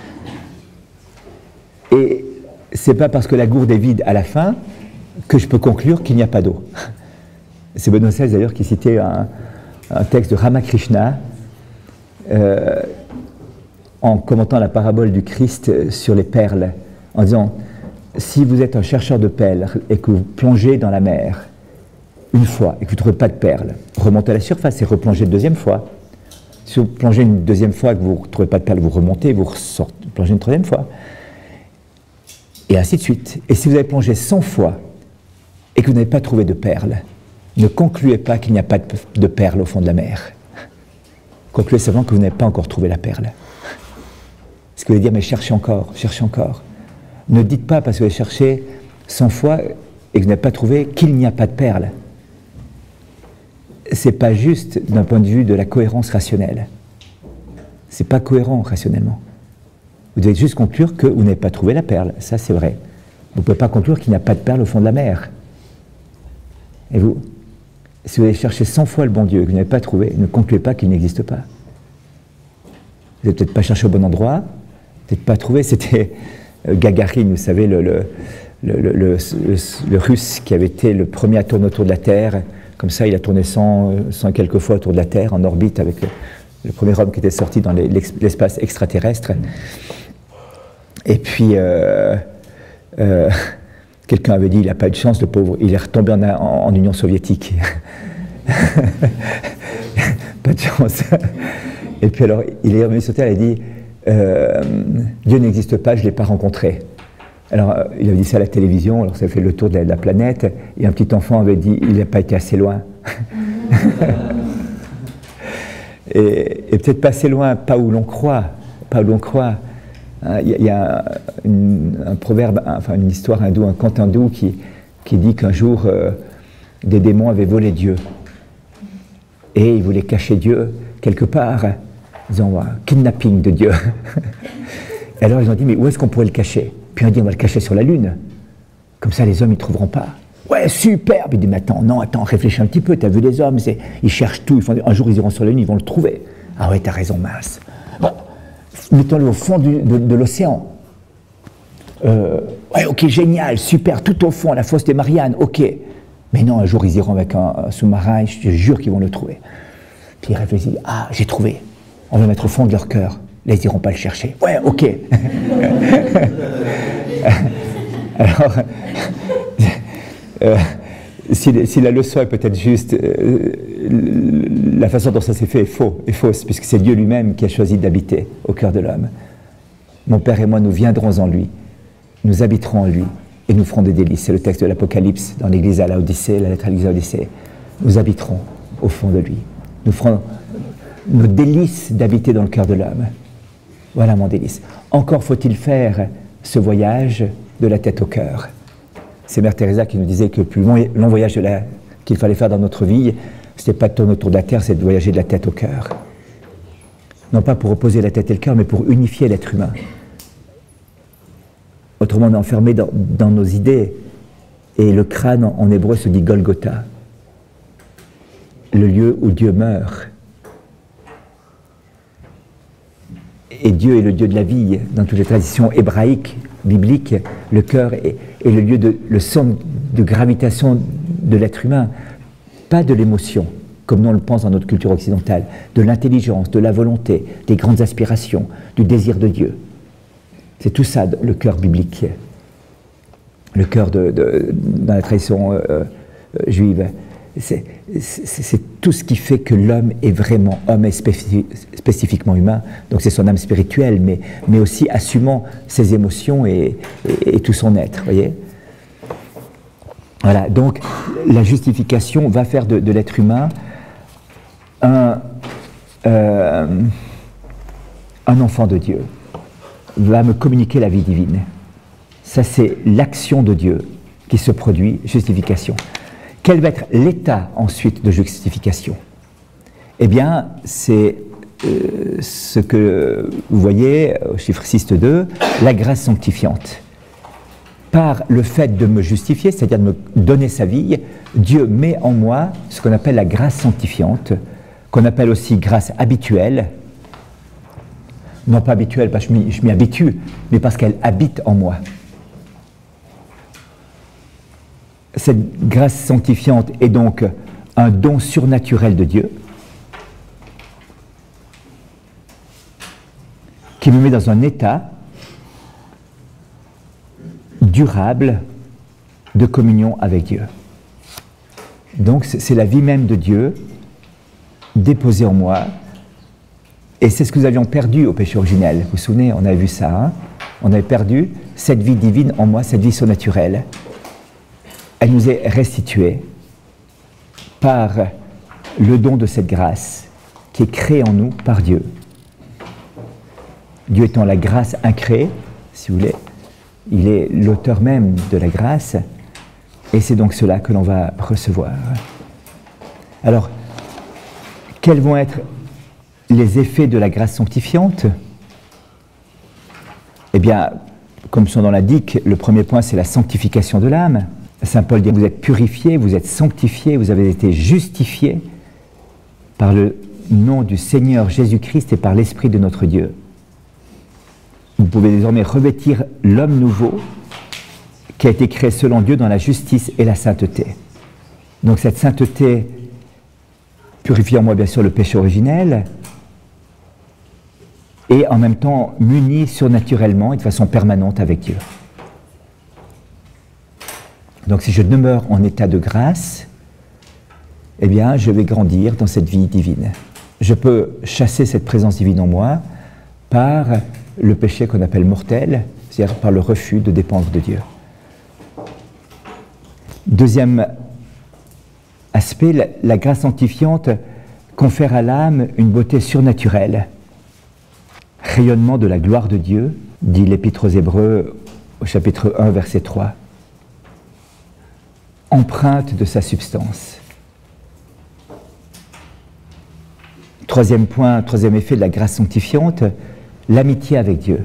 Et ce n'est pas parce que la gourde est vide à la fin que je peux conclure qu'il n'y a pas d'eau. C'est Benoît seize d'ailleurs qui citait un, un texte de Ramakrishna euh, en commentant la parabole du Christ sur les perles, en disant « Si vous êtes un chercheur de perles et que vous plongez dans la mer, une fois et que vous ne trouvez pas de perles, remontez à la surface et replongez une deuxième fois. Si vous plongez une deuxième fois et que vous ne trouvez pas de perles, vous remontez, vous ressortez, plongez une troisième fois. Et ainsi de suite. Et si vous avez plongé cent fois et que vous n'avez pas trouvé de perles, ne concluez pas qu'il n'y a pas de perles au fond de la mer. Concluez seulement que vous n'avez pas encore trouvé la perle. Ce que vous voulez dire, mais cherchez encore, cherchez encore. Ne dites pas, parce que vous avez cherché cent fois et que vous n'avez pas trouvé, qu'il n'y a pas de perles. C'est pas juste d'un point de vue de la cohérence rationnelle. C'est pas cohérent rationnellement. Vous devez juste conclure que vous n'avez pas trouvé la perle, ça c'est vrai. Vous ne pouvez pas conclure qu'il n'y a pas de perle au fond de la mer. Et vous, si vous avez cherché cent fois le bon Dieu et que vous n'avez pas trouvé, ne concluez pas qu'il n'existe pas. Vous n'avez peut-être pas cherché au bon endroit, peut-être pas trouvé, c'était Gagarine, vous savez, le, le, le, le, le, le, le Russe qui avait été le premier à tourner autour de la Terre. Comme ça, il a tourné cent, cent quelques fois autour de la Terre, en orbite, avec le, le premier homme qui était sorti dans l'espace extraterrestre. Et puis, euh, euh, quelqu'un avait dit, il n'a pas eu de chance, le pauvre, il est retombé en, en, en Union soviétique. Pas de chance. Et puis alors, il est revenu sur Terre et il a dit, euh, Dieu n'existe pas, je ne l'ai pas rencontré. Alors, euh, il avait dit ça à la télévision, alors ça a fait le tour de la, de la planète, et un petit enfant avait dit, il n'a pas été assez loin. et et peut-être pas assez loin, pas où l'on croit, pas où l'on croit. Il y, y a une, un proverbe, enfin une histoire hindoue, un conte hindou qui, qui dit qu'un jour, euh, des démons avaient volé Dieu. Et ils voulaient cacher Dieu quelque part, disant, kidnapping de Dieu. Et alors ils ont dit, mais où est-ce qu'on pourrait le cacher? Puis on dit, on va le cacher sur la Lune. Comme ça, les hommes, ils ne trouveront pas. Ouais, superbe. Il dit, mais attends, non, attends, réfléchis un petit peu, tu as vu les hommes, ils cherchent tout, ils font, un jour ils iront sur la Lune, ils vont le trouver. Ah ouais, tu as raison, mince. Bon, mettons-le au fond du, de, de l'océan. Euh, ouais, ok, génial, super, tout au fond, à la fosse des Mariannes, ok. Mais non, un jour ils iront avec un, un sous-marin, je te jure qu'ils vont le trouver. Puis ils réfléchissent, ah, j'ai trouvé, on va le mettre au fond de leur cœur. Là, ils n'iront pas le chercher. Ouais, ok. Alors, euh, si, si la leçon est peut-être juste, euh, la façon dont ça s'est fait est faux, est fausse, puisque c'est Dieu lui-même qui a choisi d'habiter au cœur de l'homme. Mon Père et moi, nous viendrons en lui, nous habiterons en lui, et nous ferons des délices. C'est le texte de l'Apocalypse dans l'église à Laodicée, la lettre à l'église à Laodicée. Nous habiterons au fond de lui. Nous ferons nos délices d'habiter dans le cœur de l'homme. Voilà mon délice. Encore faut-il faire ce voyage de la tête au cœur. C'est Mère Teresa qui nous disait que le plus long, long voyage qu'il fallait faire dans notre vie, ce n'était pas de tourner autour de la terre, c'est de voyager de la tête au cœur. Non pas pour opposer la tête et le cœur, mais pour unifier l'être humain. Autrement, on est enfermé dans, dans nos idées. Et le crâne, en, en hébreu, se dit Golgotha. Le lieu où Dieu meurt. Et Dieu est le Dieu de la vie. Dans toutes les traditions hébraïques, bibliques, le cœur est, est le lieu de, le centre de gravitation de l'être humain, pas de l'émotion, comme nous on le pense dans notre culture occidentale, de l'intelligence, de la volonté, des grandes aspirations, du désir de Dieu. C'est tout ça, le cœur biblique, le cœur de, de, dans la tradition euh, euh, juive. c'est tout ce qui fait que l'homme est vraiment homme et spécifi spécifiquement humain. Donc c'est son âme spirituelle, mais, mais aussi assumant ses émotions et, et, et tout son être, voyez. Voilà, donc la justification va faire de, de l'être humain un, euh, un enfant de Dieu, va me communiquer la vie divine. Ça, c'est l'action de Dieu qui se produit, justification. Quel va être l'état ensuite de justification? Eh bien, c'est euh, ce que vous voyez au chiffre six deux, la grâce sanctifiante. Par le fait de me justifier, c'est-à-dire de me donner sa vie, Dieu met en moi ce qu'on appelle la grâce sanctifiante, qu'on appelle aussi grâce habituelle. Non pas habituelle parce que je m'y habitue, mais parce qu'elle habite en moi. Cette grâce sanctifiante est donc un don surnaturel de Dieu qui me met dans un état durable de communion avec Dieu. Donc c'est la vie même de Dieu déposée en moi, et c'est ce que nous avions perdu au péché originel. Vous vous souvenez, on avait vu ça, hein? On avait perdu cette vie divine en moi, cette vie surnaturelle. Elle nous est restituée par le don de cette grâce qui est créée en nous par Dieu. Dieu étant la grâce incréée, si vous voulez, il est l'auteur même de la grâce, et c'est donc cela que l'on va recevoir. Alors, quels vont être les effets de la grâce sanctifiante? Eh bien, comme son nom l'indique, le premier point, c'est la sanctification de l'âme. Saint Paul dit, vous êtes purifiés, vous êtes sanctifiés, vous avez été justifiés par le nom du Seigneur Jésus-Christ et par l'Esprit de notre Dieu. Vous pouvez désormais revêtir l'homme nouveau qui a été créé selon Dieu dans la justice et la sainteté. Donc cette sainteté purifie en moi bien sûr le péché originel et en même temps m'unit surnaturellement et de façon permanente avec Dieu. Donc si je demeure en état de grâce, eh bien je vais grandir dans cette vie divine. Je peux chasser cette présence divine en moi par le péché qu'on appelle mortel, c'est-à-dire par le refus de dépendre de Dieu. Deuxième aspect, la, la grâce sanctifiante confère à l'âme une beauté surnaturelle. Rayonnement de la gloire de Dieu, dit l'Épître aux Hébreux au chapitre un, verset trois. Empreinte de sa substance. Troisième point, troisième effet de la grâce sanctifiante, l'amitié avec Dieu.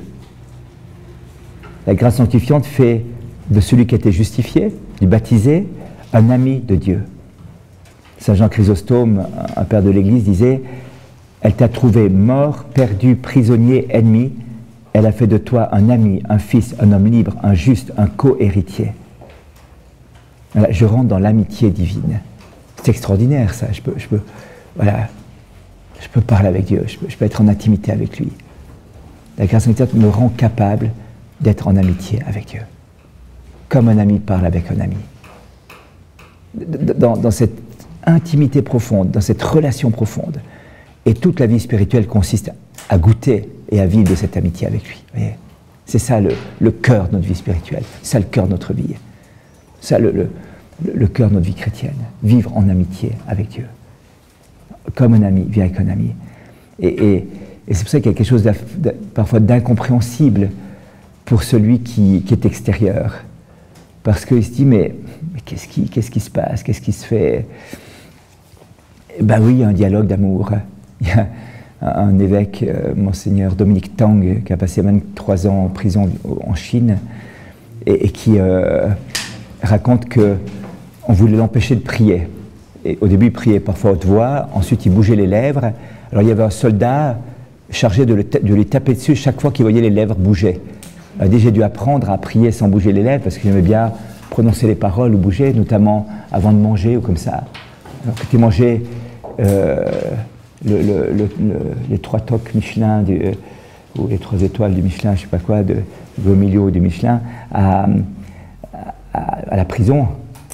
La grâce sanctifiante fait de celui qui a été justifié, du baptisé, un ami de Dieu. Saint Jean Chrysostome, un père de l'Église, disait « Elle t'a trouvé mort, perdu, prisonnier, ennemi. Elle a fait de toi un ami, un fils, un homme libre, un juste, un co-héritier. » Voilà, je rentre dans l'amitié divine. C'est extraordinaire ça, je peux, je peux, voilà, je peux parler avec Dieu, je peux, je peux être en intimité avec lui. La grâce sanctifiante me rend capable d'être en amitié avec Dieu. Comme un ami parle avec un ami. Dans, dans cette intimité profonde, dans cette relation profonde. Et toute la vie spirituelle consiste à goûter et à vivre de cette amitié avec lui. C'est ça le, le cœur de notre vie spirituelle. C'est ça le cœur de notre vie. C'est ça le, le, le cœur de notre vie chrétienne. Vivre en amitié avec Dieu. Comme un ami, vivre avec un ami. Et, et, et c'est pour ça qu'il y a quelque chose de, parfois d'incompréhensible pour celui qui, qui est extérieur. Parce qu'il se dit, mais, mais qu'est-ce qui, qu'est-ce qui se passe? Qu'est-ce qui se fait? Ben oui, il y a un dialogue d'amour. Il y a un, un évêque, euh, Monseigneur Dominique Tang, qui a passé vingt-trois ans en prison en Chine, et, et qui euh, raconte qu'on voulait l'empêcher de prier. Et au début, il priait parfois à haute voix, ensuite il bougeait les lèvres. Alors il y avait un soldat chargé de, le, de lui taper dessus chaque fois qu'il voyait les lèvres bouger. Alors, j'ai dû apprendre à prier sans bouger les lèvres parce que j'aimais bien prononcer les paroles ou bouger, notamment avant de manger ou comme ça. Alors que tu mangeais euh, le, le, le, le, les trois toques Michelin du, euh, ou les trois étoiles du Michelin, je ne sais pas quoi, de, de au milieu du Michelin, à, à, à la prison.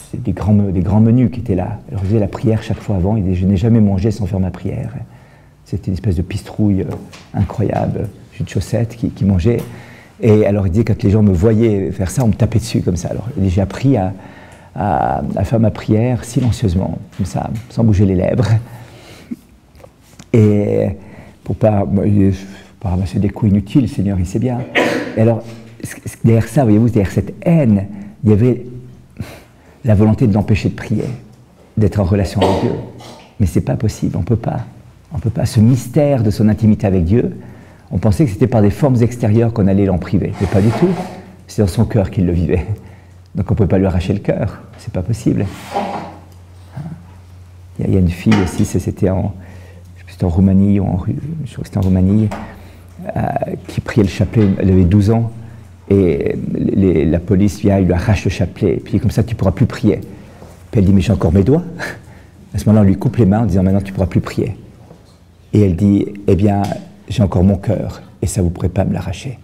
c'était des grands, des grands menus qui étaient là. Alors, je faisais la prière chaque fois avant. Il disait, je n'ai jamais mangé sans faire ma prière. C'était une espèce de pistrouille incroyable, jus de chaussette qui, qui mangeait. Et alors, il disait, quand les gens me voyaient faire ça, on me tapait dessus comme ça. Alors, j'ai appris à, à, à faire ma prière silencieusement, comme ça, sans bouger les lèvres. Et pour pas, pas ramasser des coups inutiles, le Seigneur, il sait bien. Et alors, derrière ça, voyez-vous, derrière cette haine, il y avait la volonté de l'empêcher de prier, d'être en relation avec Dieu. Mais c'est pas possible, on peut pas. On peut pas. Ce mystère de son intimité avec Dieu, on pensait que c'était par des formes extérieures qu'on allait l'en priver. Mais pas du tout. C'est dans son cœur qu'il le vivait. Donc on ne peut pas lui arracher le cœur. C'est pas possible. Il y a une fille aussi, c'était en, en Roumanie, ou en, je crois que c'était en Roumanie, euh, qui priait le chapelet. Elle avait douze ans. Et les, la police vient, il lui arrache le chapelet. Et puis comme ça, tu ne pourras plus prier. Puis elle dit, mais j'ai encore mes doigts. À ce moment-là, on lui coupe les mains en disant, maintenant, tu ne pourras plus prier. Et elle dit, eh bien, j'ai encore mon cœur, et ça, vous ne pourrez pas me l'arracher.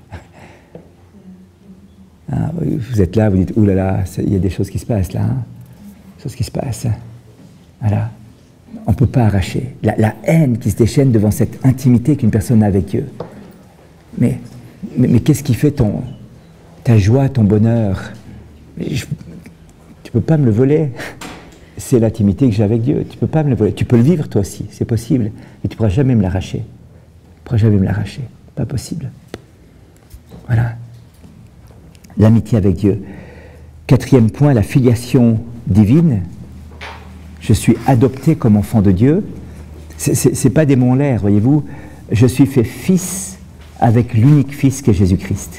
Hein, vous êtes là, vous dites, ouh là là, il y a des choses qui se passent là. Hein, des choses qui se passent. Voilà. On ne peut pas arracher. La, la haine qui se déchaîne devant cette intimité qu'une personne a avec Dieu. Mais, mais, mais qu'est-ce qui fait ton, ta joie, ton bonheur? Je, tu ne peux pas me le voler. C'est l'intimité que j'ai avec Dieu. Tu ne peux pas me le voler. Tu peux le vivre toi aussi, c'est possible. Mais tu ne pourras jamais me l'arracher. Tu ne pourras jamais me l'arracher. Pas possible. Voilà. L'amitié avec Dieu. Quatrième point, la filiation divine. Je suis adopté comme enfant de Dieu. Ce n'est pas des mots en l'air, voyez-vous. Je suis fait fils avec l'unique fils qu'est Jésus-Christ.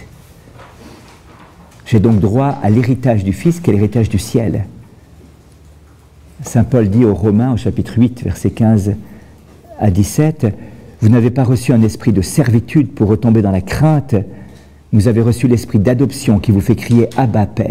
J'ai donc droit à l'héritage du Fils qui est l'héritage du ciel. Saint Paul dit aux Romains, au chapitre huit, versets quinze à dix-sept, « Vous n'avez pas reçu un esprit de servitude pour retomber dans la crainte, vous avez reçu l'esprit d'adoption qui vous fait crier « Abba, Père ».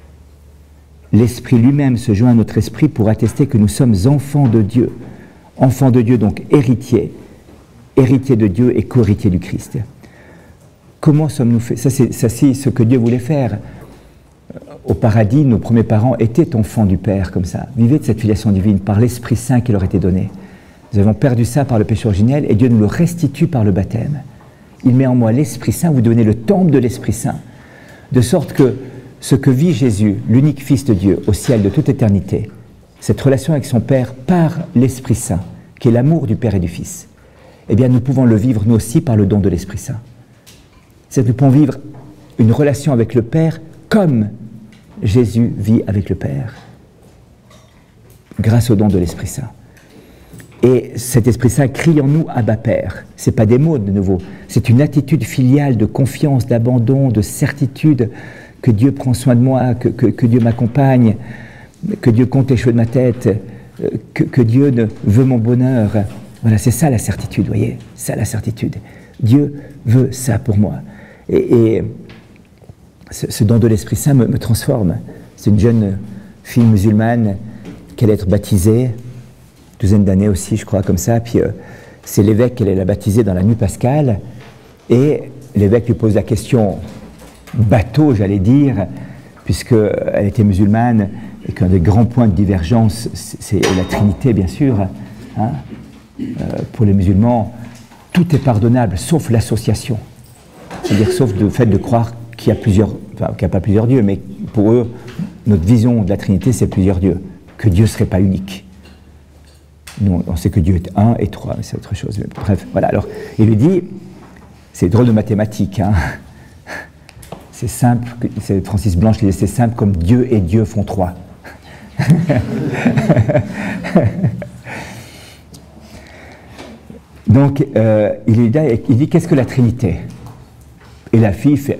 L'Esprit lui-même se joint à notre esprit pour attester que nous sommes enfants de Dieu. Enfants de Dieu, donc héritiers. Héritiers de Dieu et co-héritiers du Christ. Comment sommes-nous faits? Ça, c'est ce que Dieu voulait faire. Au paradis, nos premiers parents étaient enfants du Père, comme ça. Vivaient de cette filiation divine par l'Esprit Saint qui leur était donné. Nous avons perdu ça par le péché originel et Dieu nous le restitue par le baptême. Il met en moi l'Esprit Saint, vous devenez le temple de l'Esprit Saint. De sorte que ce que vit Jésus, l'unique Fils de Dieu, au ciel de toute éternité, cette relation avec son Père par l'Esprit Saint, qui est l'amour du Père et du Fils, eh bien nous pouvons le vivre nous aussi par le don de l'Esprit Saint. C'est que nous pouvons vivre une relation avec le Père comme Jésus vit avec le Père, grâce au don de l'Esprit Saint. Et cet Esprit Saint crie en nous « Abba Père ». Ce n'est pas des mots de nouveau, c'est une attitude filiale de confiance, d'abandon, de certitude que Dieu prend soin de moi, que, que, que Dieu m'accompagne, que Dieu compte les cheveux de ma tête, que, que Dieu ne veut mon bonheur. Voilà, c'est ça la certitude, vous voyez, c'est ça la certitude. Dieu veut ça pour moi. Et, et ce, ce don de l'Esprit Saint me, me transforme. C'est une jeune fille musulmane qui allait être baptisée, une douzaine d'années aussi, je crois, comme ça. Puis euh, c'est l'évêque qui allait la baptiser dans la nuit pascale. Et l'évêque lui pose la question bateau, j'allais dire, puisqu'elle était musulmane et qu'un des grands points de divergence, c'est la Trinité, bien sûr. Hein. Euh, pour les musulmans, tout est pardonnable, sauf l'association. C'est-à-dire, sauf le fait de croire qu'il y a plusieurs, enfin, qu'il n'y a pas plusieurs dieux, mais pour eux, notre vision de la Trinité, c'est plusieurs dieux. Que Dieu ne serait pas unique. Nous, on sait que Dieu est un et trois, mais c'est autre chose. Mais bref, voilà. Alors, il lui dit, c'est drôle de mathématiques, hein. C'est simple, c'est Francis Blanche qui disait, c'est simple comme Dieu et Dieu font trois. Donc, euh, il, lui dit, il dit, qu'est-ce que la Trinité? Et la fille fait...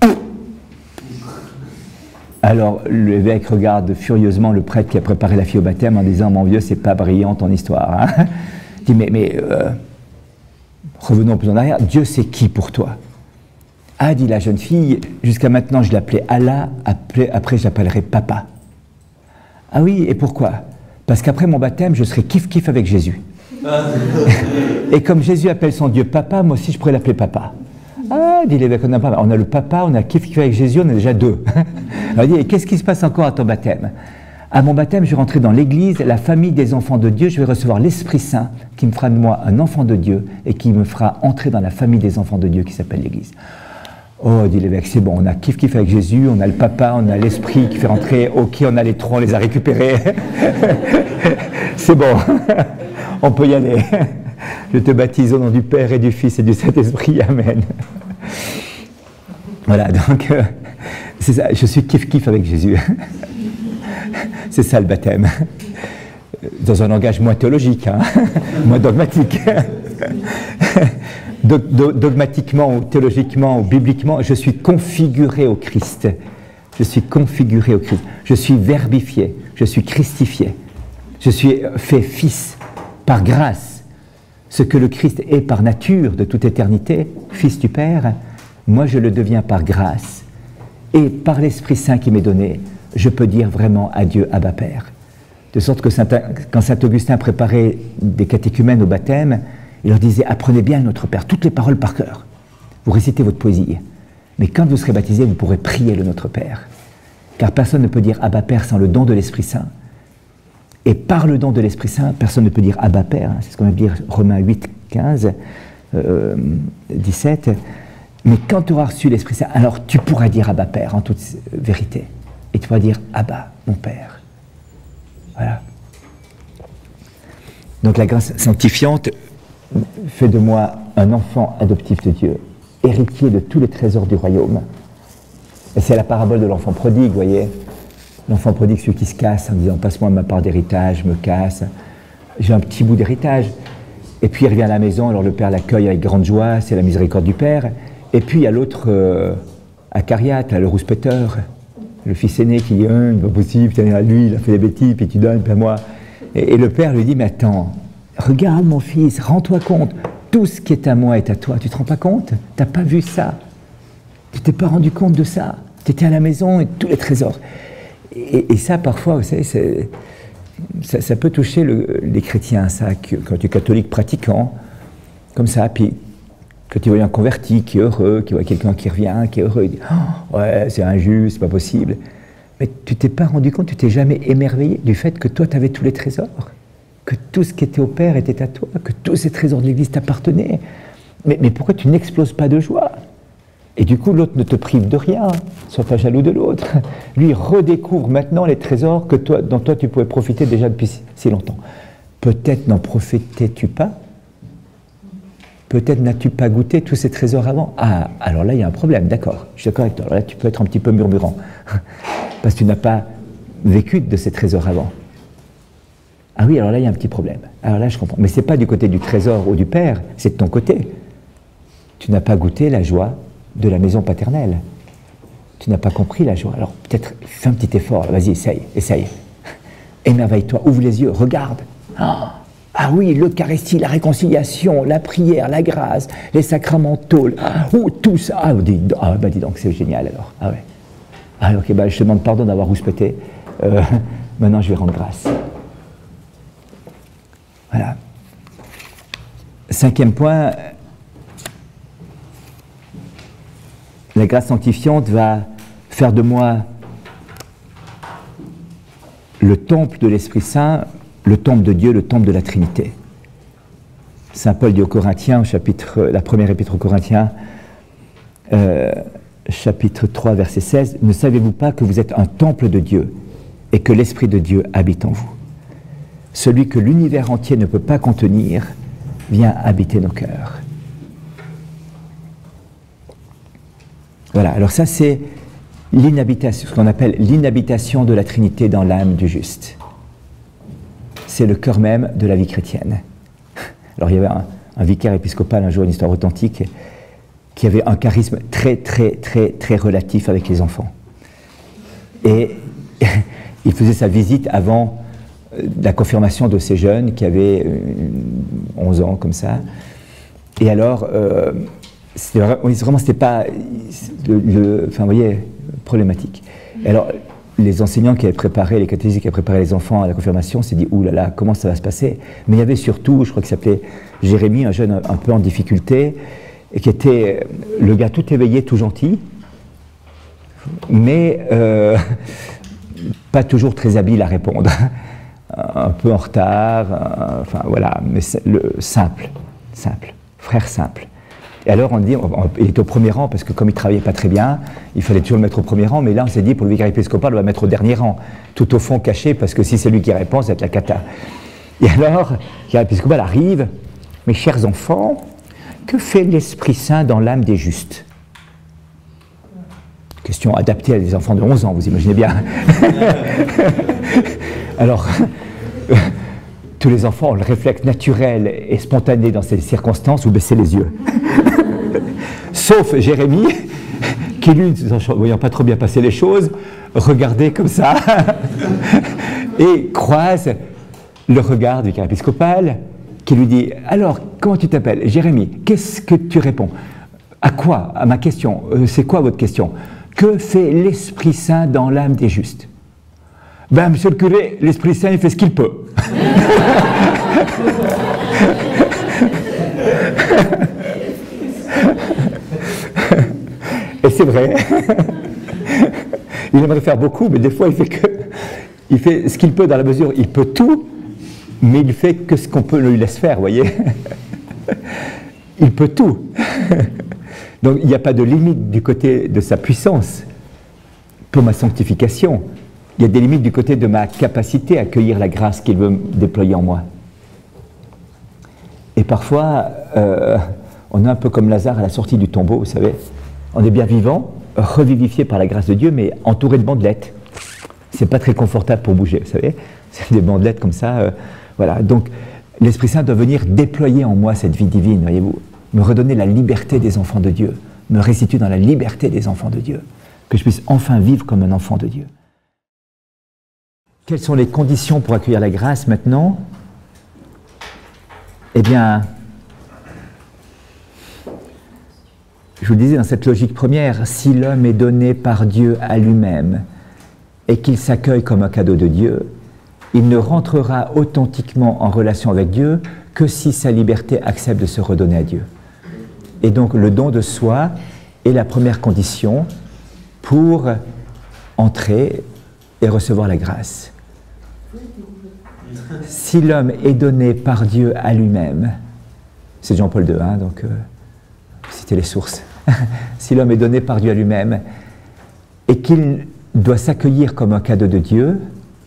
Alors, l'évêque regarde furieusement le prêtre qui a préparé la fille au baptême en disant, mon vieux, c'est pas brillant ton histoire. Hein. Il dit, mais, mais euh, revenons plus en arrière, Dieu c'est qui pour toi? Ah, dit la jeune fille, jusqu'à maintenant je l'appelais Allah, après, après je l'appellerai papa. Ah oui, et pourquoi? Parce qu'après mon baptême, je serai kiff-kiff avec Jésus. Et comme Jésus appelle son Dieu papa, moi aussi je pourrais l'appeler papa. Ah, dit l'évêque, on a pas, on a le papa, on a kiff-kiff avec Jésus, on a déjà deux. Alors il dit, et qu'est-ce qui se passe encore à ton baptême? À mon baptême, je vais rentrer dans l'église, la famille des enfants de Dieu, je vais recevoir l'Esprit Saint qui me fera de moi un enfant de Dieu et qui me fera entrer dans la famille des enfants de Dieu qui s'appelle l'église. Oh, dit l'évêque, c'est bon, on a kiff kiff avec Jésus, on a le papa, on a l'Esprit qui fait rentrer, ok, on a les trois, on les a récupérés. C'est bon, on peut y aller. Je te baptise au nom du Père et du Fils et du Saint-Esprit, Amen. Voilà, donc, euh, c'est ça, je suis kiff kiff avec Jésus. C'est ça le baptême. Dans un langage moins théologique, hein, moins dogmatique. Dogmatiquement ou théologiquement ou bibliquement, je suis configuré au Christ. Je suis configuré au Christ. Je suis verbifié. Je suis christifié. Je suis fait fils par grâce. Ce que le Christ est par nature de toute éternité, fils du Père, moi je le deviens par grâce. Et par l'Esprit Saint qui m'est donné, je peux dire vraiment à Dieu, Abba Père. De sorte que Saint, quand saint Augustin préparait des catéchumènes au baptême, il leur disait, apprenez bien notre Père, toutes les paroles par cœur. Vous récitez votre poésie. Mais quand vous serez baptisé, vous pourrez prier le Notre Père. Car personne ne peut dire Abba Père sans le don de l'Esprit Saint. Et par le don de l'Esprit Saint, personne ne peut dire Abba Père. C'est ce qu'on va dire Romains huit, quinze, euh, dix-sept. Mais quand tu auras reçu l'Esprit Saint, alors tu pourras dire Abba Père en toute vérité. Et tu pourras dire Abba, mon Père. Voilà. Donc la grâce sanctifiante fait de moi un enfant adoptif de Dieu, héritier de tous les trésors du royaume. Et c'est la parabole de l'enfant prodigue, vous voyez. L'enfant prodigue, celui qui se casse en disant « passe-moi ma part d'héritage, je me casse, j'ai un petit bout d'héritage ». Et puis il revient à la maison, alors le père l'accueille avec grande joie, c'est la miséricorde du père. Et puis il y a l'autre, euh, Acariate, le rouspéteur, le fils aîné qui dit hein, « pas possible, tiens, lui, il a fait des bêtises, puis tu donnes, puis moi ». Et, et le père lui dit « mais attends, regarde mon fils, rends-toi compte, tout ce qui est à moi est à toi, tu te rends pas compte? Tu n'as pas vu ça, tu t'es pas rendu compte de ça, tu étais à la maison et tous les trésors ». Et, et ça, parfois, vous savez, c'est, ça, ça peut toucher le, les chrétiens, ça, que, quand tu es catholique pratiquant, comme ça, puis quand tu vois un converti qui est heureux, qui voit quelqu'un qui revient, qui est heureux, il dit oh, « ouais, c'est injuste, c'est pas possible ». Mais tu t'es pas rendu compte, tu t'es jamais émerveillé du fait que toi, tu avais tous les trésors, que tout ce qui était au Père était à toi, que tous ces trésors de l'Église t'appartenaient. Mais, mais pourquoi tu n'exploses pas de joie ? Et du coup, l'autre ne te prive de rien, sois pas jaloux de l'autre. Lui redécouvre maintenant les trésors que toi, dont toi tu pouvais profiter déjà depuis si, si longtemps. Peut-être n'en profitais-tu pas ? Peut-être n'as-tu pas goûté tous ces trésors avant ? Ah, alors là, il y a un problème, d'accord, je suis d'accord avec toi. Alors là, tu peux être un petit peu murmurant, parce que tu n'as pas vécu de ces trésors avant. Ah oui, alors là, il y a un petit problème. Alors là, je comprends. Mais ce n'est pas du côté du trésor ou du Père, c'est de ton côté. Tu n'as pas goûté la joie de la maison paternelle. Tu n'as pas compris la joie. Alors peut-être fais un petit effort, vas-y, essaye, essaye. Émerveille-toi, ouvre les yeux, regarde. Ah, ah oui, l'Eucharistie, la réconciliation, la prière, la grâce, les sacramentaux, ah, oh, tout ça. Ah, dis, ah bah dis donc, c'est génial alors. Ah ouais. Ah ok, bah, je te demande pardon d'avoir rouspété. Euh, maintenant, je vais rendre grâce. Voilà. Cinquième point. La grâce sanctifiante va faire de moi le temple de l'Esprit Saint, le temple de Dieu, le temple de la Trinité. Saint Paul dit aux Corinthiens, au chapitre, la première épître aux Corinthiens, euh, chapitre trois, verset seize, « Ne savez-vous pas que vous êtes un temple de Dieu et que l'Esprit de Dieu habite en vous? Celui que l'univers entier ne peut pas contenir vient habiter nos cœurs. » Voilà, alors ça c'est l'inhabitation, ce qu'on appelle l'inhabitation de la Trinité dans l'âme du juste. C'est le cœur même de la vie chrétienne. Alors il y avait un, un vicaire épiscopal un jour, une histoire authentique, qui avait un charisme très très très très relatif avec les enfants. Et il faisait sa visite avant la confirmation de ces jeunes qui avaient onze ans comme ça. Et alors... Euh, C'était vraiment, c'était pas, le, le, enfin, vous voyez, problématique. Et alors, les enseignants qui avaient préparé, les catéchistes qui avaient préparé les enfants à la confirmation, s'est dit, ouh là là, comment ça va se passer? Mais il y avait surtout, je crois qu'il s'appelait Jérémie, un jeune un peu en difficulté, et qui était le gars tout éveillé, tout gentil, mais euh, pas toujours très habile à répondre, un peu en retard, euh, enfin voilà, mais le, simple, simple, frère simple. Et alors on dit, on, on, il est au premier rang parce que comme il ne travaillait pas très bien, il fallait toujours le mettre au premier rang, mais là on s'est dit pour le vicaire épiscopal on va le mettre au dernier rang, tout au fond caché, parce que si c'est lui qui répond, ça va être la cata. Et alors, le vicaire épiscopal arrive, mes chers enfants, que fait l'Esprit Saint dans l'âme des justes? Question adaptée à des enfants de onze ans, vous imaginez bien. Alors, tous les enfants ont le réflexe naturel et spontané dans ces circonstances où baisser les yeux. Sauf Jérémie, qui lui, ne voyant pas trop bien passer les choses, regardait comme ça et croise le regard du vicaire épiscopal qui lui dit « Alors, comment tu t'appelles? Jérémie, qu'est-ce que tu réponds? À quoi? À ma question. Euh, c'est quoi votre question? Que fait l'Esprit Saint dans l'âme des justes? » Ben, monsieur le curé, l'Esprit Saint, il fait ce qu'il peut. Et c'est vrai. Il aimerait faire beaucoup, mais des fois, il fait, que, il fait ce qu'il peut dans la mesure, il peut tout, mais il fait que ce qu'on peut lui laisse faire, vous voyez. Il peut tout. Donc, il n'y a pas de limite du côté de sa puissance pour ma sanctification. Il y a des limites du côté de ma capacité à accueillir la grâce qu'il veut déployer en moi. Et parfois, euh, on est un peu comme Lazare à la sortie du tombeau, vous savez. On est bien vivant, revivifié par la grâce de Dieu, mais entouré de bandelettes. C'est pas très confortable pour bouger, vous savez. C'est des bandelettes comme ça. Euh, voilà. Donc, l'Esprit Saint doit venir déployer en moi cette vie divine, voyez-vous. Me redonner la liberté des enfants de Dieu. Me restituer dans la liberté des enfants de Dieu. Que je puisse enfin vivre comme un enfant de Dieu. Quelles sont les conditions pour accueillir la grâce maintenant? Eh bien, je vous le disais dans cette logique première, si l'homme est donné par Dieu à lui-même et qu'il s'accueille comme un cadeau de Dieu, il ne rentrera authentiquement en relation avec Dieu que si sa liberté accepte de se redonner à Dieu. Et donc le don de soi est la première condition pour entrer et recevoir la grâce. Si l'homme est donné par Dieu à lui-même, c'est Jean-Paul deux, hein, donc euh, citez les sources. Si l'homme est donné par Dieu à lui-même et qu'il doit s'accueillir comme un cadeau de Dieu,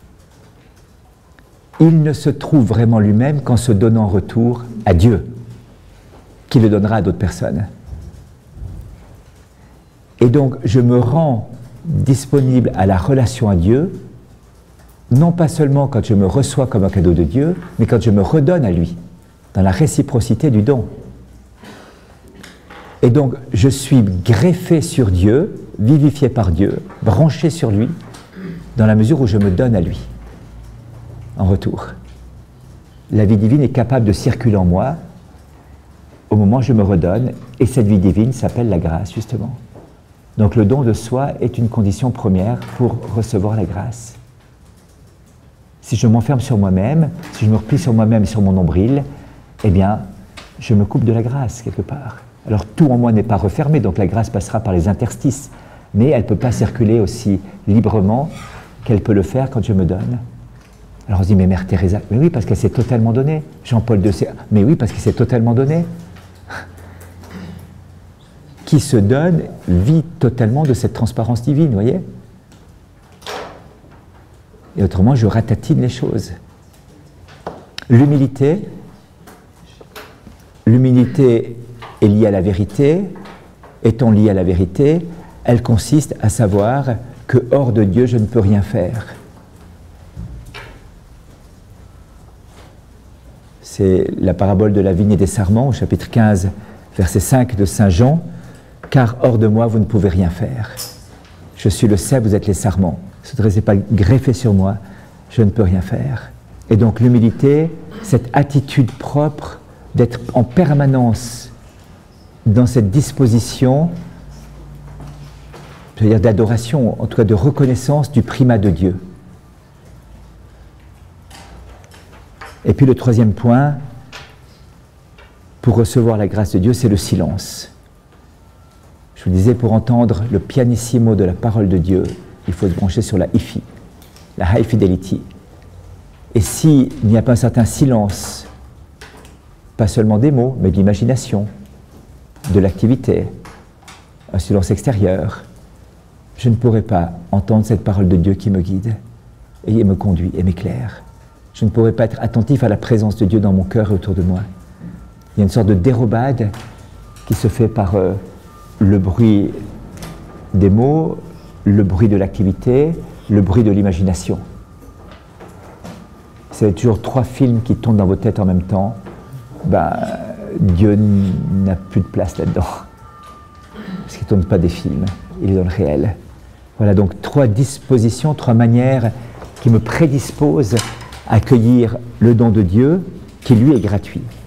il ne se trouve vraiment lui-même qu'en se donnant en retour à Dieu, qui le donnera à d'autres personnes. Et donc, je me rends disponible à la relation à Dieu, non pas seulement quand je me reçois comme un cadeau de Dieu, mais quand je me redonne à lui, dans la réciprocité du don. Et donc, je suis greffé sur Dieu, vivifié par Dieu, branché sur lui, dans la mesure où je me donne à lui, en retour. La vie divine est capable de circuler en moi au moment où je me redonne, et cette vie divine s'appelle la grâce, justement. Donc le don de soi est une condition première pour recevoir la grâce. Si je m'enferme sur moi-même, si je me replie sur moi-même, sur mon nombril, eh bien, je me coupe de la grâce, quelque part. Alors tout en moi n'est pas refermé, donc la grâce passera par les interstices, mais elle ne peut pas circuler aussi librement qu'elle peut le faire quand je me donne. Alors on se dit, mais Mère Teresa, mais oui, parce qu'elle s'est totalement donnée. Jean-Paul deux, mais oui, parce qu'il s'est totalement donné. Qui se donne vit totalement de cette transparence divine, vous voyez? Et autrement, je ratatine les choses. L'humilité, l'humilité est liée à la vérité. Étant liée à la vérité, elle consiste à savoir que hors de Dieu, je ne peux rien faire. C'est la parabole de la vigne et des sarments, au chapitre quinze, verset cinq de Saint Jean. Car hors de moi, vous ne pouvez rien faire. Je suis le cep, vous êtes les sarments. Ne se laissez pas greffer sur moi, je ne peux rien faire. Et donc l'humilité, cette attitude propre d'être en permanence dans cette disposition, je veux dire d'adoration, en tout cas de reconnaissance du primat de Dieu. Et puis le troisième point, pour recevoir la grâce de Dieu, c'est le silence. Je vous disais, pour entendre le pianissimo de la parole de Dieu, il faut se brancher sur la hi-fi. la high fidelity. Et s'il n'y a pas un certain silence, pas seulement des mots, mais de l'imagination, de l'activité, un silence extérieur, je ne pourrai pas entendre cette parole de Dieu qui me guide et me conduit et m'éclaire. Je ne pourrai pas être attentif à la présence de Dieu dans mon cœur et autour de moi. Il y a une sorte de dérobade qui se fait par euh, le bruit des mots, le bruit de l'activité, le bruit de l'imagination. C'est toujours trois films qui tournent dans vos têtes en même temps. Ben, Dieu n'a plus de place là-dedans. Parce qu'il ne tourne pas des films, il est dans le réel. Voilà donc trois dispositions, trois manières qui me prédisposent à accueillir le don de Dieu qui lui est gratuit.